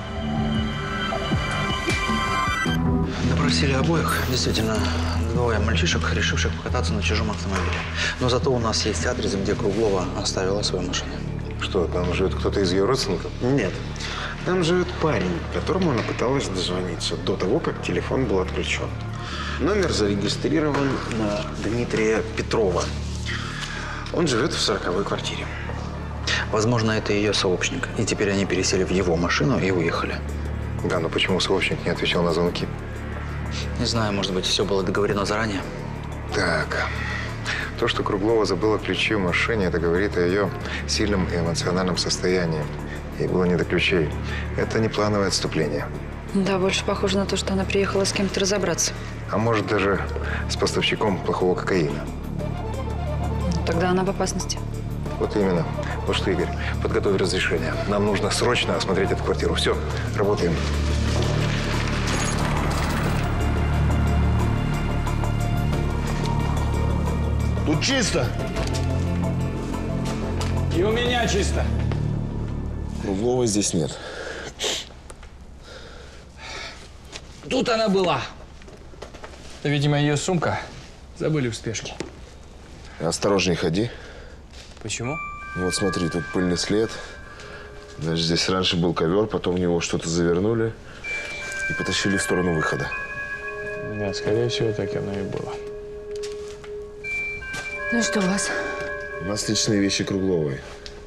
Допросили обоих. Действительно, двое мальчишек, решивших покататься на чужом автомобиле. Но зато у нас есть адрес, где Круглова оставила свою машину. Что, там живет кто-то из ее родственников? Нет. Там живет парень, которому она пыталась дозвониться до того, как телефон был отключен. Номер зарегистрирован на Дмитрия Петрова. Он живет в сороковой квартире. Возможно, это ее сообщник. И теперь они пересели в его машину и уехали. Да, но почему сообщник не отвечал на звонки? Не знаю, может быть, все было договорено заранее. Так. То, что Круглова забыла ключи в машине, это говорит о ее сильном эмоциональном состоянии. Ей было не до ключей. Это не плановое отступление. Да, больше похоже на то, что она приехала с кем-то разобраться. А может, даже с поставщиком плохого кокаина. Тогда она в опасности. Вот именно. Вот что, Игорь, подготовь разрешение. Нам нужно срочно осмотреть эту квартиру. Все, работаем. Тут чисто. И у меня чисто. Круглова здесь нет. Тут она была. Это, видимо, ее сумка. Забыли в спешке. Осторожней ходи. Почему? Вот смотри, тут пыльный след. Значит, здесь раньше был ковер, потом в него что-то завернули и потащили в сторону выхода. Да, скорее всего, так оно и было. Ну и что у вас? У нас личные вещи Кругловой.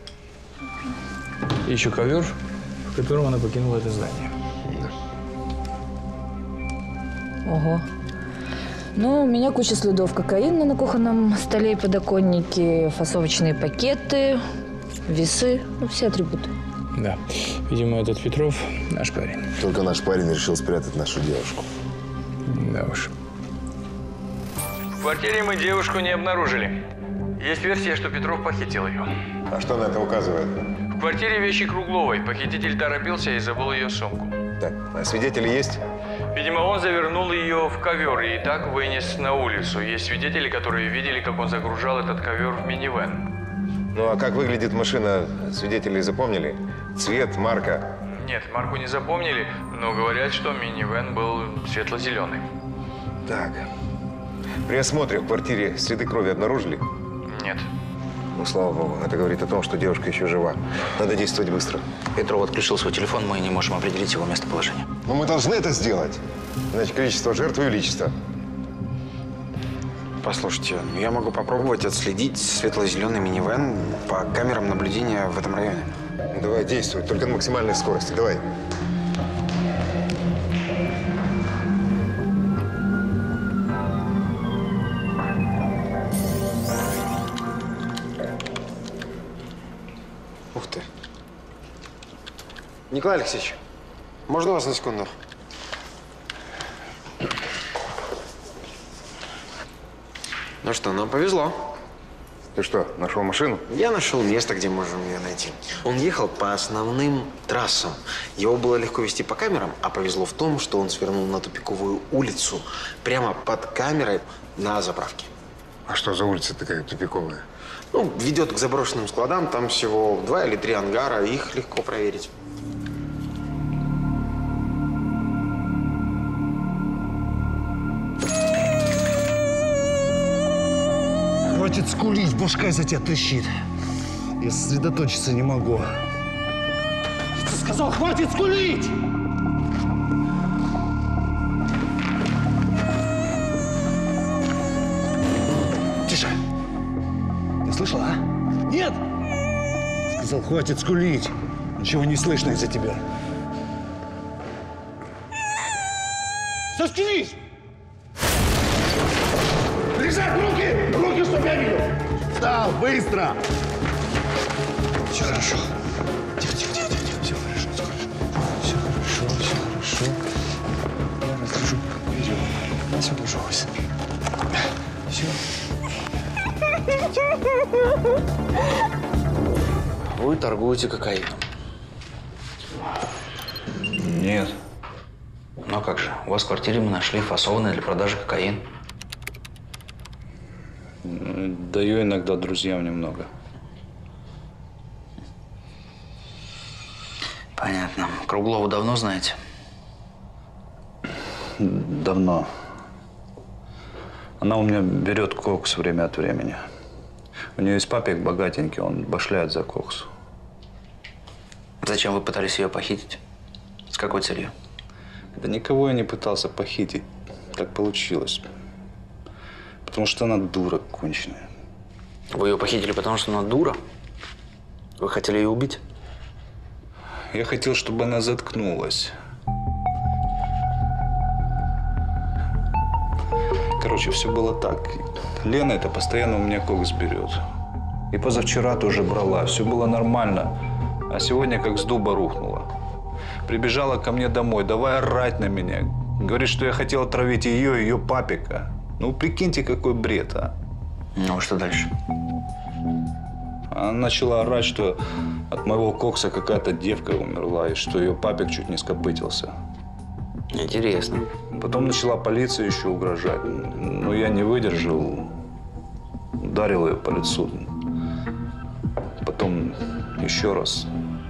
И еще ковер, в котором она покинула это здание. Ого. Ну, у меня куча следов кокаина на кухонном столе и подоконнике, фасовочные пакеты, весы, ну, все атрибуты. Да. Видимо, этот Петров наш парень. Только наш парень решил спрятать нашу девушку. Да уж. В квартире мы девушку не обнаружили. Есть версия, что Петров похитил ее. А что на это указывает? В квартире вещи Кругловой. Похититель торопился и забыл ее сумку. Так, а свидетели есть? Видимо, он завернул ее в ковер и так вынес на улицу. Есть свидетели, которые видели, как он загружал этот ковер в минивэн. Ну, а как выглядит машина, свидетели запомнили? Цвет, марка? Нет, марку не запомнили, но говорят, что минивэн был светло-зеленый. Так. При осмотре в квартире следы крови обнаружили? Нет. Ну, слава богу, это говорит о том, что девушка еще жива. Надо действовать быстро. Петров отключил свой телефон, мы не можем определить его местоположение. Но мы должны это сделать. Иначе количество жертв увеличится. Послушайте, я могу попробовать отследить светло-зеленый минивэн по камерам наблюдения в этом районе. Ну, давай, действуй, только на максимальной скорости. Давай. Ух ты. Николай Алексеевич, можно вас на секунду? Ну что, нам повезло. Ты что, нашел машину? Я нашел место, где можем ее найти. Он ехал по основным трассам. Его было легко вести по камерам, а повезло в том, что он свернул на тупиковую улицу прямо под камерой на заправке. А что за улица такая тупиковая? Ну, ведет к заброшенным складам, там всего два или три ангара, их легко проверить. Хватит скулить, башка из-за тебя трещит. Я сосредоточиться не могу. Я тебе сказал, хватит скулить! Слышала, а? Нет? Сказал, хватит скулить. Ничего не слышно из-за тебя. Заткнись! Лежать, руки! Руки, чтоб я видел! Встал, быстро! Все хорошо. Тихо, тихо, тихо, тихо. Все хорошо, все хорошо. Все хорошо, все хорошо. Я разложу видео. Все уложилось. Все. Вы торгуете кокаином? Нет. Ну а как же? У вас в квартире мы нашли фасованный для продажи кокаин. Даю иногда друзьям немного. Понятно. Круглову давно знаете? Давно. Она у меня берет кокс время от времени. У нее есть папик богатенький, он башляет за кокс. Зачем вы пытались ее похитить? С какой целью? Да никого я не пытался похитить. Так получилось. Потому что она дура конченая. Вы ее похитили, потому что она дура? Вы хотели ее убить? Я хотел, чтобы она заткнулась. Короче, все было так. Лена это постоянно у меня кокс берет. И позавчера тоже брала. Все было нормально. А сегодня как с дуба рухнула. Прибежала ко мне домой, давай орать на меня. Говорит, что я хотел отравить ее и ее папика. Ну, прикиньте, какой бред, а. Ну, что дальше? Она начала орать, что от моего кокса какая-то девка умерла, и что ее папик чуть не скопытился. Интересно. Потом начала полиция еще угрожать. Но я не выдержал, ударил ее по лицу. Потом еще раз.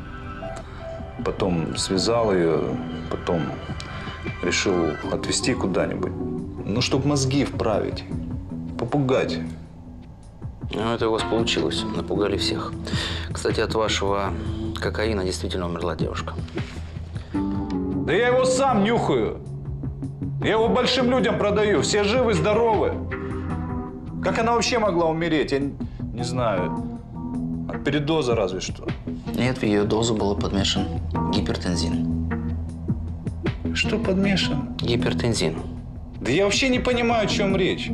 Потом связал ее, потом решил отвезти куда-нибудь. Ну, чтобы мозги вправить, попугать. Ну, это у вас получилось. Напугали всех. Кстати, от вашего кокаина действительно умерла девушка. Да я его сам нюхаю. Я его большим людям продаю. Все живы, здоровы. Как она вообще могла умереть? Я не, не знаю. От передоза разве что. Нет, в ее дозу был подмешан гипертензин. Что подмешан? Гипертензин. Да я вообще не понимаю, о чем речь.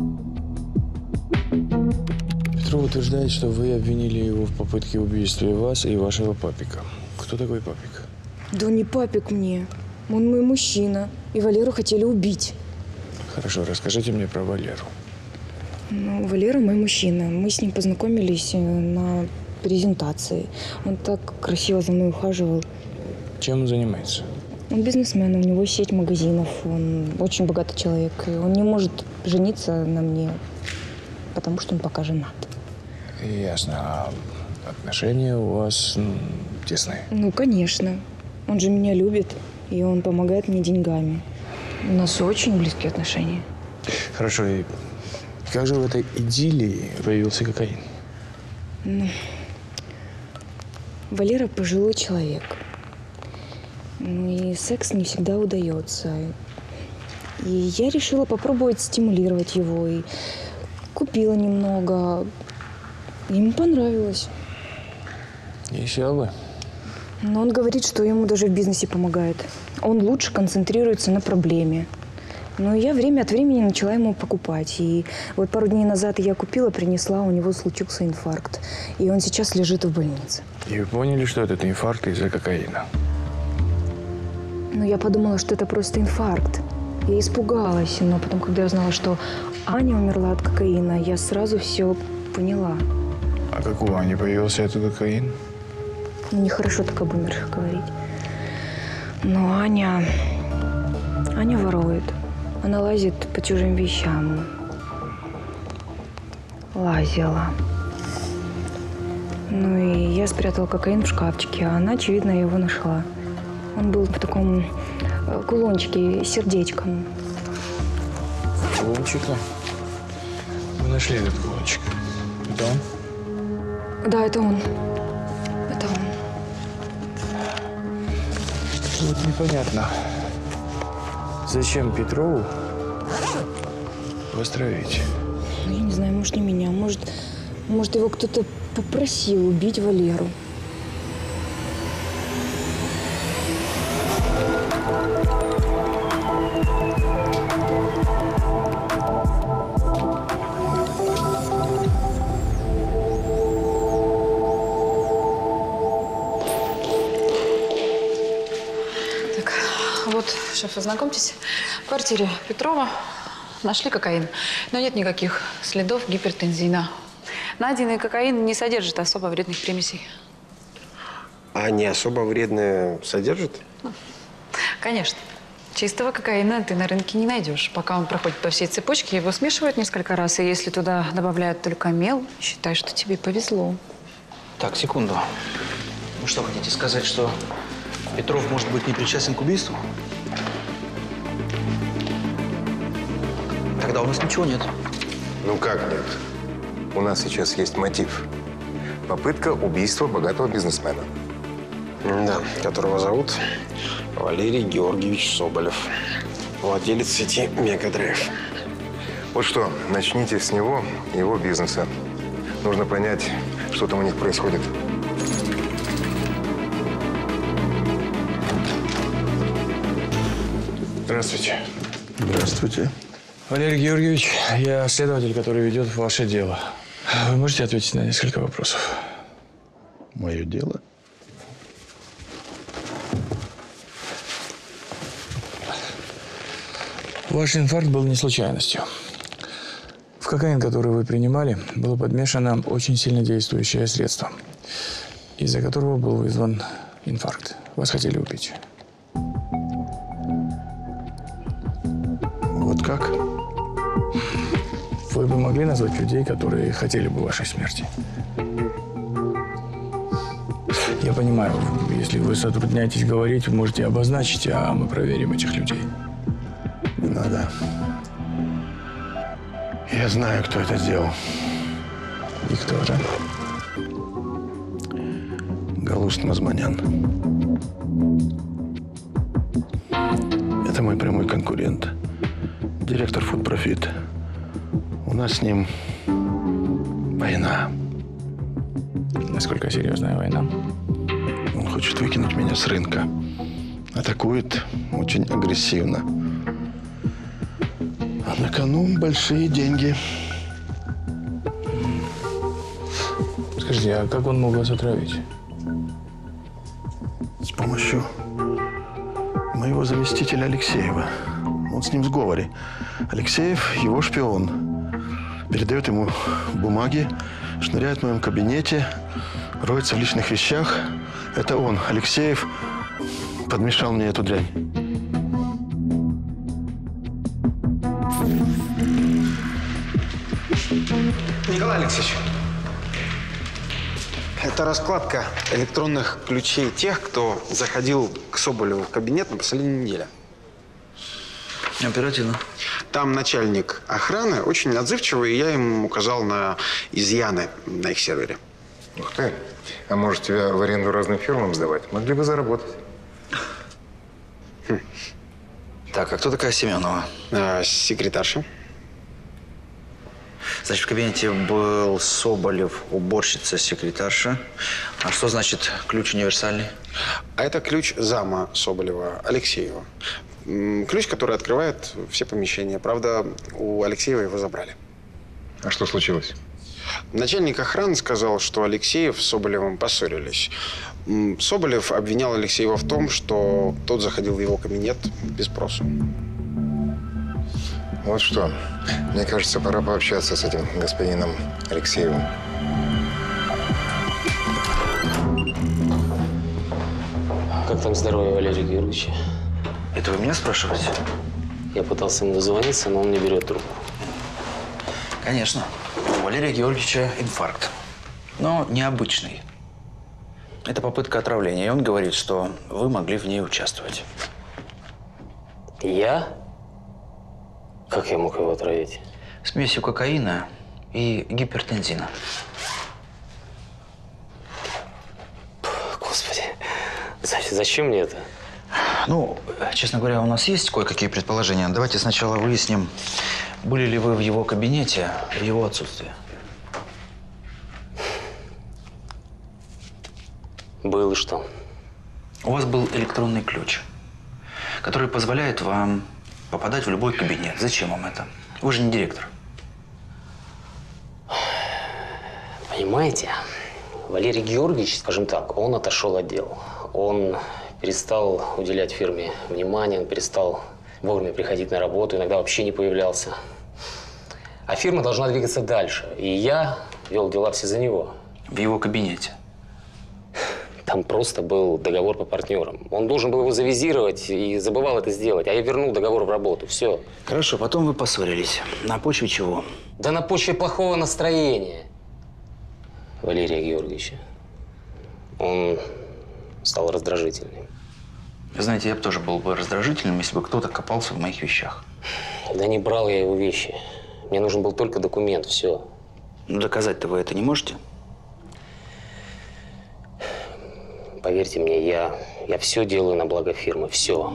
Петров утверждает, что вы обвинили его в попытке убийства и вас, и вашего папика. Кто такой папик? Да он не папик мне. Он мой мужчина. И Валеру хотели убить. Хорошо, расскажите мне про Валеру. Ну, Валера мой мужчина. Мы с ним познакомились на презентации. Он так красиво за мной ухаживал. Чем он занимается? Он бизнесмен, у него сеть магазинов. Он очень богатый человек. И он не может жениться на мне, потому что он пока женат. Ясно. А отношения у вас м, тесные? Ну, конечно. Он же меня любит, и он помогает мне деньгами. У нас очень близкие отношения. Хорошо. И как же в этой идиллии появился кокаин? Ну, Валера пожилой человек. Ну и секс не всегда удается. И я решила попробовать стимулировать его. И купила немного. Ему понравилось. Еще бы. Но он говорит, что ему даже в бизнесе помогает. Он лучше концентрируется на проблеме. Но я время от времени начала ему покупать. И вот пару дней назад я купила, принесла, у него случился инфаркт. И он сейчас лежит в больнице. И вы поняли, что этот инфаркт из-за кокаина? Ну, я подумала, что это просто инфаркт. Я испугалась. Но потом, когда я узнала, что Аня умерла от кокаина, я сразу все поняла. А как у Ани появился этот кокаин? Ну, нехорошо так об умерших говорить. Но Аня... Аня ворует. Она лазит по чужим вещам. Лазила. Ну и я спрятала кокаин в шкафчике, а она, очевидно, его нашла. Он был в таком кулончике с сердечком. Кулончика? Мы нашли этот кулончик. Это он? Да, это он. Это он. Вот непонятно. Зачем Петрову вас травить? Ну, я не знаю, может, не меня. Может, Может, его кто-то попросил убить Валеру. Вот, шеф, ознакомьтесь. В квартире Петрова нашли кокаин, но нет никаких следов гипертензина. Найденный кокаин не содержит особо вредных примесей. А не особо вредные содержит? Конечно. Чистого кокаина ты на рынке не найдешь. Пока он проходит по всей цепочке, его смешивают несколько раз. И если туда добавляют только мел, считай, что тебе повезло. Так, секунду. Вы что, хотите сказать, что Петров может быть не причастен к убийству? Тогда у нас ничего нет. Ну как нет? У нас сейчас есть мотив. Попытка убийства богатого бизнесмена. Да, которого зовут Валерий Георгиевич Соболев. Владелец сети Мегадрайв. Вот что, начните с него и его бизнеса. Нужно понять, что там у них происходит. Здравствуйте. Здравствуйте. Валерий Георгиевич, я следователь, который ведет ваше дело. Вы можете ответить на несколько вопросов? Мое дело? Ваш инфаркт был не случайностью. В кокаин, который вы принимали, было подмешано очень сильно действующее средство, из-за которого был вызван инфаркт. Вас хотели убить. Вот как? Вы бы могли назвать людей, которые хотели бы вашей смерти? Я понимаю, если вы затрудняетесь говорить, вы можете обозначить, а мы проверим этих людей. Не надо. Я знаю, кто это сделал. И кто же? Галуст Мазманян. Это мой прямой конкурент. Директор Food Profit. У нас с ним война. Насколько серьезная война? Он хочет выкинуть меня с рынка. Атакует очень агрессивно. А на кону большие деньги. Скажите, а как он мог вас отравить? С помощью моего заместителя Алексеева. Он с ним в сговоре. Алексеев – его шпион. Передает ему бумаги, шныряет в моем кабинете, роется в личных вещах. Это он, Алексеев, подмешал мне эту дрянь. Николай Алексеевич, это раскладка электронных ключей тех, кто заходил к Соболеву в кабинет на последней неделе. Оперативно. Там начальник охраны очень отзывчивый, и я им указал на изъяны на их сервере. Ух ты. А может, тебя в аренду разным фирмам сдавать? Могли бы заработать. Хм. Так, а кто такая Семенова? А, секретарша. Значит, в кабинете был Соболев, уборщица, секретарша. А что значит ключ универсальный? А это ключ зама Соболева, Алексеева. Ключ, который открывает все помещения. Правда, у Алексеева его забрали. А что случилось? Начальник охраны сказал, что Алексеев с Соболевым поссорились. Соболев обвинял Алексеева в том, что тот заходил в его кабинет без спросу. Вот что. Мне кажется, пора пообщаться с этим господином Алексеевым. Как там здоровье Валерия Георгиевича? Это вы меня спрашиваете? Я пытался ему дозвониться, но он не берет трубку. Конечно. У Валерия Георгиевича инфаркт. Но необычный. Это попытка отравления. И он говорит, что вы могли в ней участвовать. Я? Как я мог его отравить? Смесью кокаина и гипертензина. Господи, зачем мне это? Ну, честно говоря, у нас есть кое-какие предположения. Давайте сначала выясним, были ли вы в его кабинете в его отсутствие. Был и что? У вас был электронный ключ, который позволяет вам попадать в любой кабинет. Зачем вам это? Вы же не директор. Понимаете, Валерий Георгиевич, скажем так, он отошел от дел. Он перестал уделять фирме внимание, он перестал вовремя приходить на работу, иногда вообще не появлялся. А фирма должна двигаться дальше. И я вел дела все за него. В его кабинете? Там просто был договор по партнерам. Он должен был его завизировать и забывал это сделать. А я вернул договор в работу. Все. Хорошо, потом вы поссорились. На почве чего? Да на почве плохого настроения Валерия Георгиевича. Он стал раздражительным. Знаете, я бы тоже был бы раздражительным, если бы кто-то копался в моих вещах. Да не брал я его вещи. Мне нужен был только документ, все. Ну, доказать-то вы это не можете? Поверьте мне, я, я все делаю на благо фирмы, все.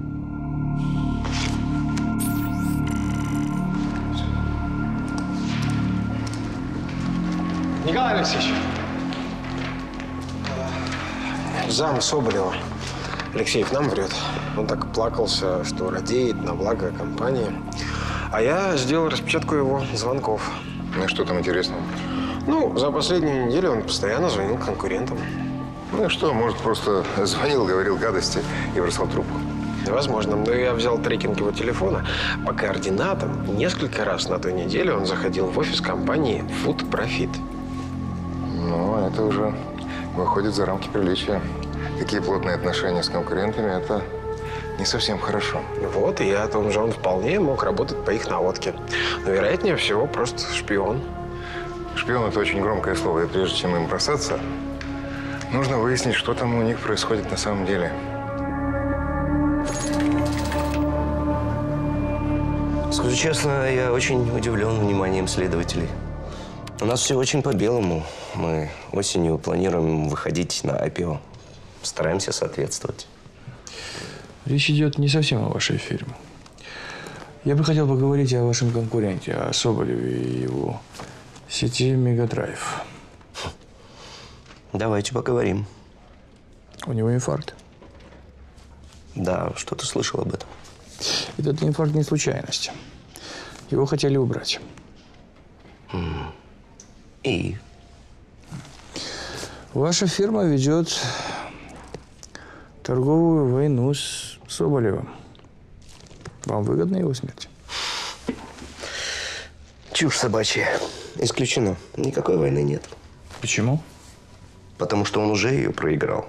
Николай Алексеевич, зам Соболева. Алексеев нам врет. Он так плакался, что радеет на благо компании. А я сделал распечатку его звонков. Ну и что там интересного? Ну, за последнюю неделю он постоянно звонил конкурентам. Ну и что, может, просто звонил, говорил гадости и бросал трубку. Возможно, но я взял трекинг его телефона по координатам. Несколько раз на той неделе он заходил в офис компании Food Profit. Ну, это уже выходит за рамки приличия. Такие плотные отношения с конкурентами – это не совсем хорошо. Вот, и я о том же, он вполне мог работать по их наводке. Но, вероятнее всего, просто шпион. Шпион – это очень громкое слово, и прежде чем им бросаться, нужно выяснить, что там у них происходит на самом деле. Скажу честно, я очень удивлен вниманием следователей. У нас все очень по-белому. Мы осенью планируем выходить на ай пи о. Стараемся соответствовать. Речь идет не совсем о вашей фирме. Я бы хотел поговорить о вашем конкуренте, о Соболеве и его сети Мегадрайв. Давайте поговорим. У него инфаркт? Да, что-то слышал об этом. Этот инфаркт не случайность. Его хотели убрать. И? Ваша фирма ведет торговую войну с Соболевым. Вам выгодна его смерть? Чушь собачья. Исключено. Никакой войны нет. Почему? Потому что он уже ее проиграл.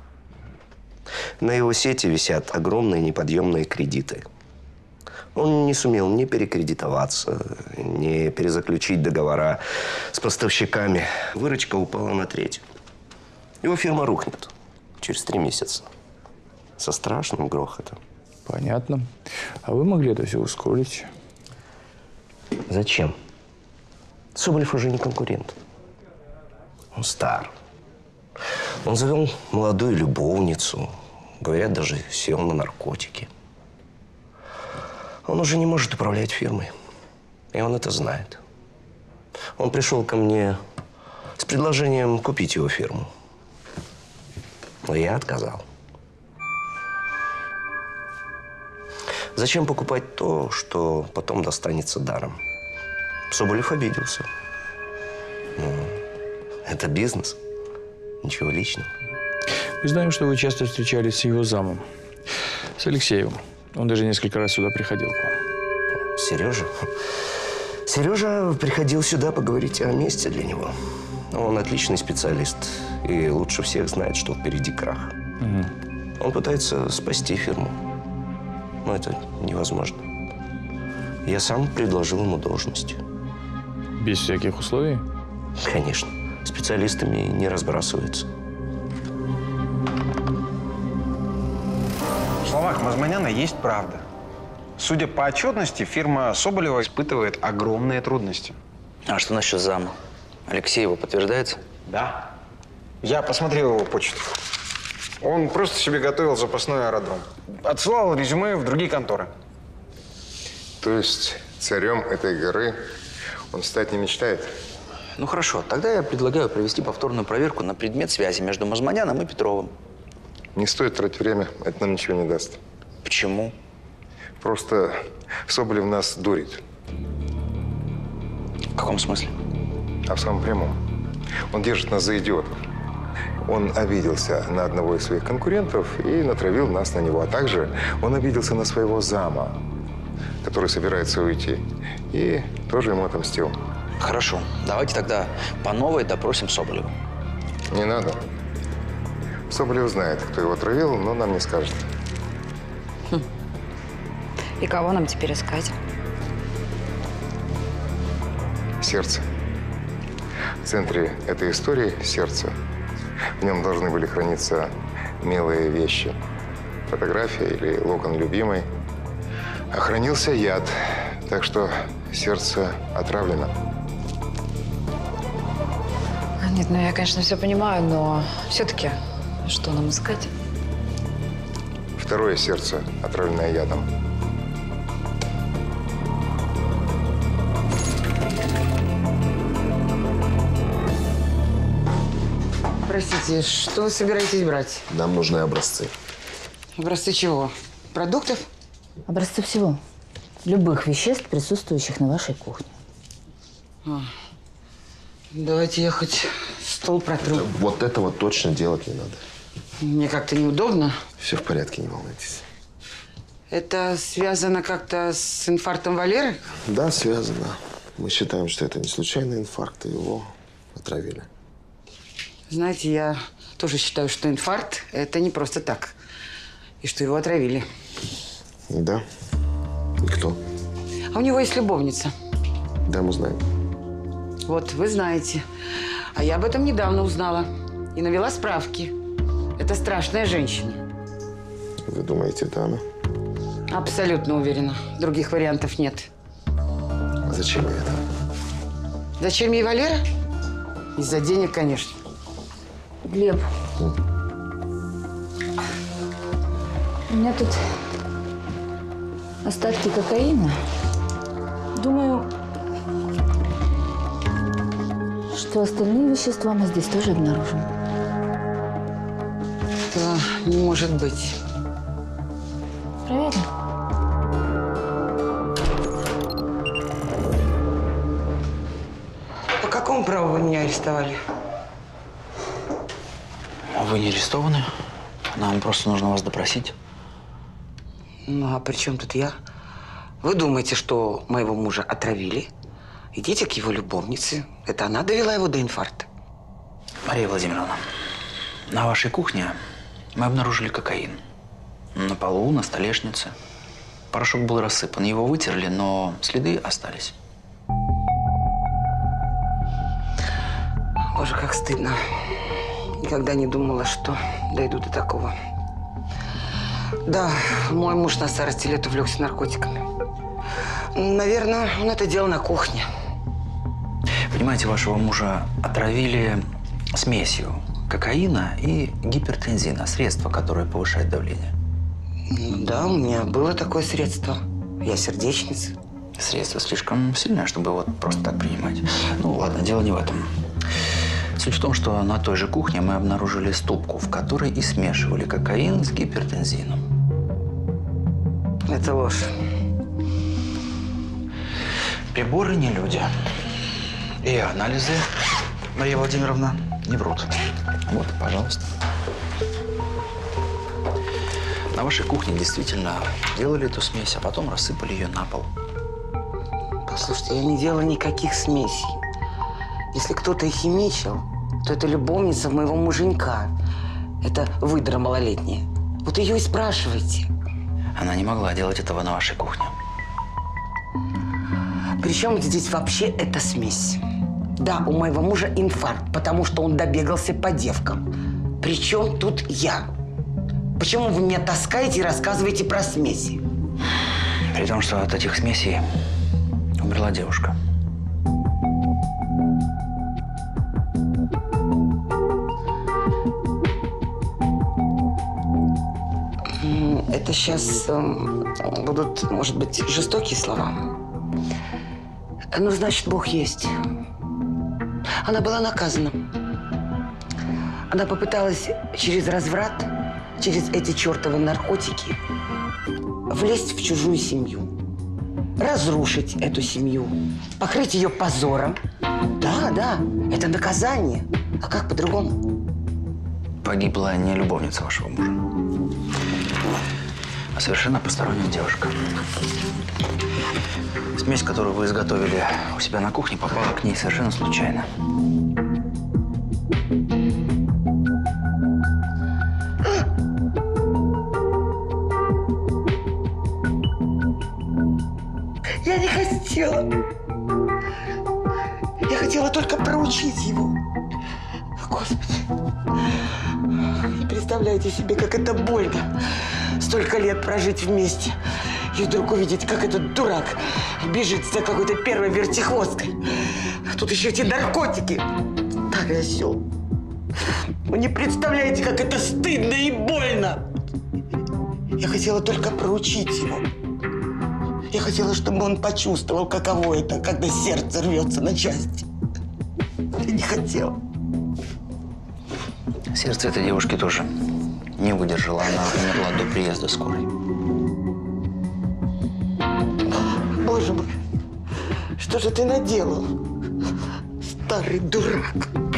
На его сети висят огромные неподъемные кредиты. Он не сумел ни перекредитоваться, ни перезаключить договора с поставщиками. Выручка упала на треть. Его фирма рухнет через три месяца. Со страшным грохотом. Понятно. А вы могли это все ускорить? Зачем? Соболев уже не конкурент. Он стар. Он завел молодую любовницу. Говорят, даже сел на наркотики. Он уже не может управлять фирмой. И он это знает. Он пришел ко мне с предложением купить его фирму. Но я отказал. Зачем покупать то, что потом достанется даром? Соболев обиделся. Ну, это бизнес. Ничего личного. Мы знаем, что вы часто встречались с его замом, с Алексеевым. Он даже несколько раз сюда приходил к вам. Сережа? Сережа приходил сюда поговорить о месте для него. Он отличный специалист и лучше всех знает, что впереди крах. Угу. Он пытается спасти фирму. Но это невозможно. Я сам предложил ему должность. Без всяких условий? Конечно. Специалистами не разбрасываются. В словах Мазманяна есть правда. Судя по отчетности, фирма Соболева испытывает огромные трудности. А что насчет зама? Алексеева подтверждается? Да. Я посмотрел его почту. Он просто себе готовил запасной аэродром. Отсылал резюме в другие конторы. То есть царем этой горы он стать не мечтает? Ну хорошо, тогда я предлагаю провести повторную проверку на предмет связи между Мазманяном и Петровым. Не стоит тратить время, это нам ничего не даст. Почему? Просто Соболев нас дурит. В каком смысле? А в самом прямом. Он держит нас за идиотов. Он обиделся на одного из своих конкурентов и натравил нас на него. А также он обиделся на своего зама, который собирается уйти. И тоже ему отомстил. Хорошо. Давайте тогда по новой допросим Соболева. Не надо. Соболев знает, кто его отравил, но нам не скажет. Хм. И кого нам теперь искать? Сердце. В центре этой истории сердце. В нем должны были храниться милые вещи. Фотография или локон любимой. А хранился яд. Так что сердце отравлено. Нет, ну я, конечно, все понимаю, но все-таки что нам искать? Второе сердце, отравленное ядом. Простите, что вы собираетесь брать? Нам нужны образцы. Образцы чего? Продуктов? Образцы всего. Любых веществ, присутствующих на вашей кухне. А. Давайте я хоть стол протру. Вот этого точно делать не надо. Мне как-то неудобно. Все в порядке, не волнуйтесь. Это связано как-то с инфарктом Валеры? Да, связано. Мы считаем, что это не случайный инфаркт, и его отравили. Знаете, я тоже считаю, что инфаркт – это не просто так. И что его отравили. Да? И кто? А у него есть любовница. Да, мы знаем. Вот, вы знаете. А я об этом недавно узнала. И навела справки. Это страшная женщина. Вы думаете, это она? Абсолютно уверена. Других вариантов нет. А зачем ей это? Зачем ей Валера? Из-за денег, конечно. Глеб, у меня тут остатки кокаина. Думаю, что остальные вещества мы здесь тоже обнаружим. Это не может быть. Проверим. По какому праву вы меня арестовали? Вы не арестованы. Нам просто нужно вас допросить. Ну, а при чем тут я? Вы думаете, что моего мужа отравили? Идите к его любовнице. Это она довела его до инфаркта. Мария Владимировна, на вашей кухне мы обнаружили кокаин. На полу, на столешнице. Порошок был рассыпан. Его вытерли, но следы остались. Боже, как стыдно. Никогда не думала, что дойду до такого. Да, мой муж на старости лет увлекся наркотиками. Наверное, он это делал на кухне. Понимаете, вашего мужа отравили смесью кокаина и гипертензина, средство, которое повышает давление. Ну, да, у меня было такое средство. Я сердечница. Средство слишком сильное, чтобы вот просто так принимать. Ну ладно, дело не в этом. Суть в том, что на той же кухне мы обнаружили ступку, в которой и смешивали кокаин с гипертензином. Это ложь. Приборы не люди. И анализы, Мария Владимировна, не врут. Вот, пожалуйста. На вашей кухне действительно делали эту смесь, а потом рассыпали ее на пол. Послушайте, я не делала никаких смесей. Если кто-то и химичил, то это любовница моего муженька. Это выдра малолетняя. Вот ее и спрашивайте. Она не могла делать этого на вашей кухне. Причем здесь вообще эта смесь? Да, у моего мужа инфаркт, потому что он добегался по девкам. Причем тут я? Почему вы меня таскаете и рассказываете про смеси? При том, что от этих смесей умерла девушка. Это сейчас э, будут, может быть, жестокие слова. Ну, значит, Бог есть. Она была наказана. Она попыталась через разврат, через эти чертовы наркотики влезть в чужую семью, разрушить эту семью, покрыть ее позором. Да, да, это наказание. А как по-другому? Погибла не любовница вашего мужа, а совершенно посторонняя девушка. Смесь, которую вы изготовили у себя на кухне, попала к ней совершенно случайно. Я не хотела. Я хотела только проучить его. Господи. Не представляете себе, как это больно. Столько лет прожить вместе. И вдруг увидеть, как этот дурак бежит за какой-то первой вертихвосткой. А тут еще эти наркотики. Так, осел. Вы не представляете, как это стыдно и больно. Я хотела только проучить его. Я хотела, чтобы он почувствовал, каково это, когда сердце рвется на части. Я не хотела. Сердце этой девушки тоже не выдержало. Она умерла до приезда скорой. Боже мой, что же ты наделал, старый дурак?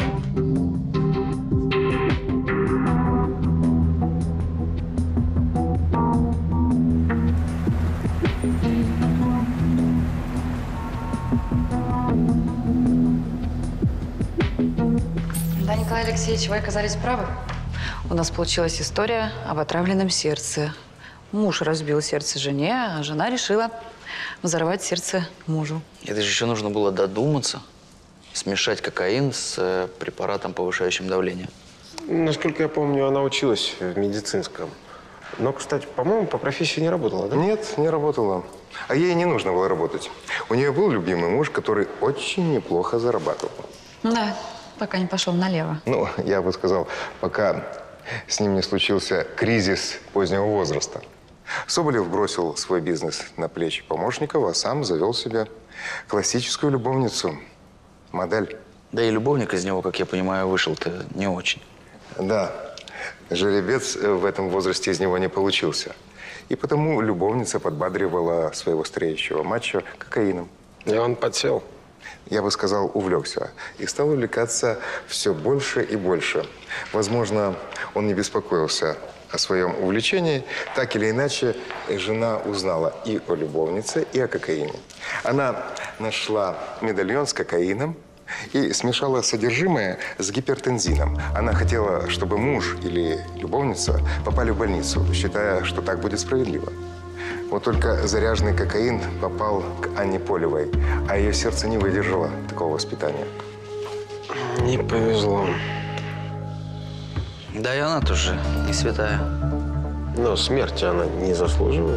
Да, Николай Алексеевич, вы оказались правы. У нас получилась история об отравленном сердце. Муж разбил сердце жене, а жена решила взорвать сердце мужу. Это же еще нужно было додуматься, смешать кокаин с э, препаратом, повышающим давление. Насколько я помню, она училась в медицинском. Но, кстати, по-моему, по профессии не работала, да? Нет, не работала. А ей не нужно было работать. У нее был любимый муж, который очень неплохо зарабатывал. Да, пока не пошел налево. Ну, я бы сказал, пока с ним не случился кризис позднего возраста. Соболев бросил свой бизнес на плечи помощников, а сам завел себе классическую любовницу, модель. Да и любовник из него, как я понимаю, вышел-то не очень. Да, жеребец в этом возрасте из него не получился. И потому любовница подбадривала своего стареющего мачо кокаином. И он подсел? Я бы сказал, увлекся. И стал увлекаться все больше и больше. Возможно, он не беспокоился о своем увлечении. Так или иначе, жена узнала и о любовнице, и о кокаине. Она нашла медальон с кокаином и смешала содержимое с гипертензином. Она хотела, чтобы муж или любовница попали в больницу, считая, что так будет справедливо. Вот только заряженный кокаин попал к Анне Полевой, а ее сердце не выдержало такого воспитания. Не повезло. Да и она тоже не святая. Но смерти она не заслуживает.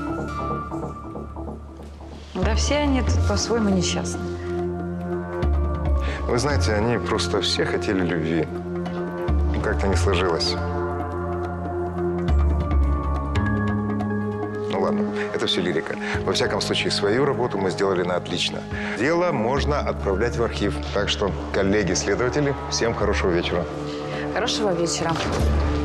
Да все они тут по-своему несчастны. Вы знаете, они просто все хотели любви. Но как-то не сложилось. Ну ладно, это все лирика. Во всяком случае, свою работу мы сделали на отлично. Дело можно отправлять в архив. Так что, коллеги-следователи, всем хорошего вечера. Хорошего вечера.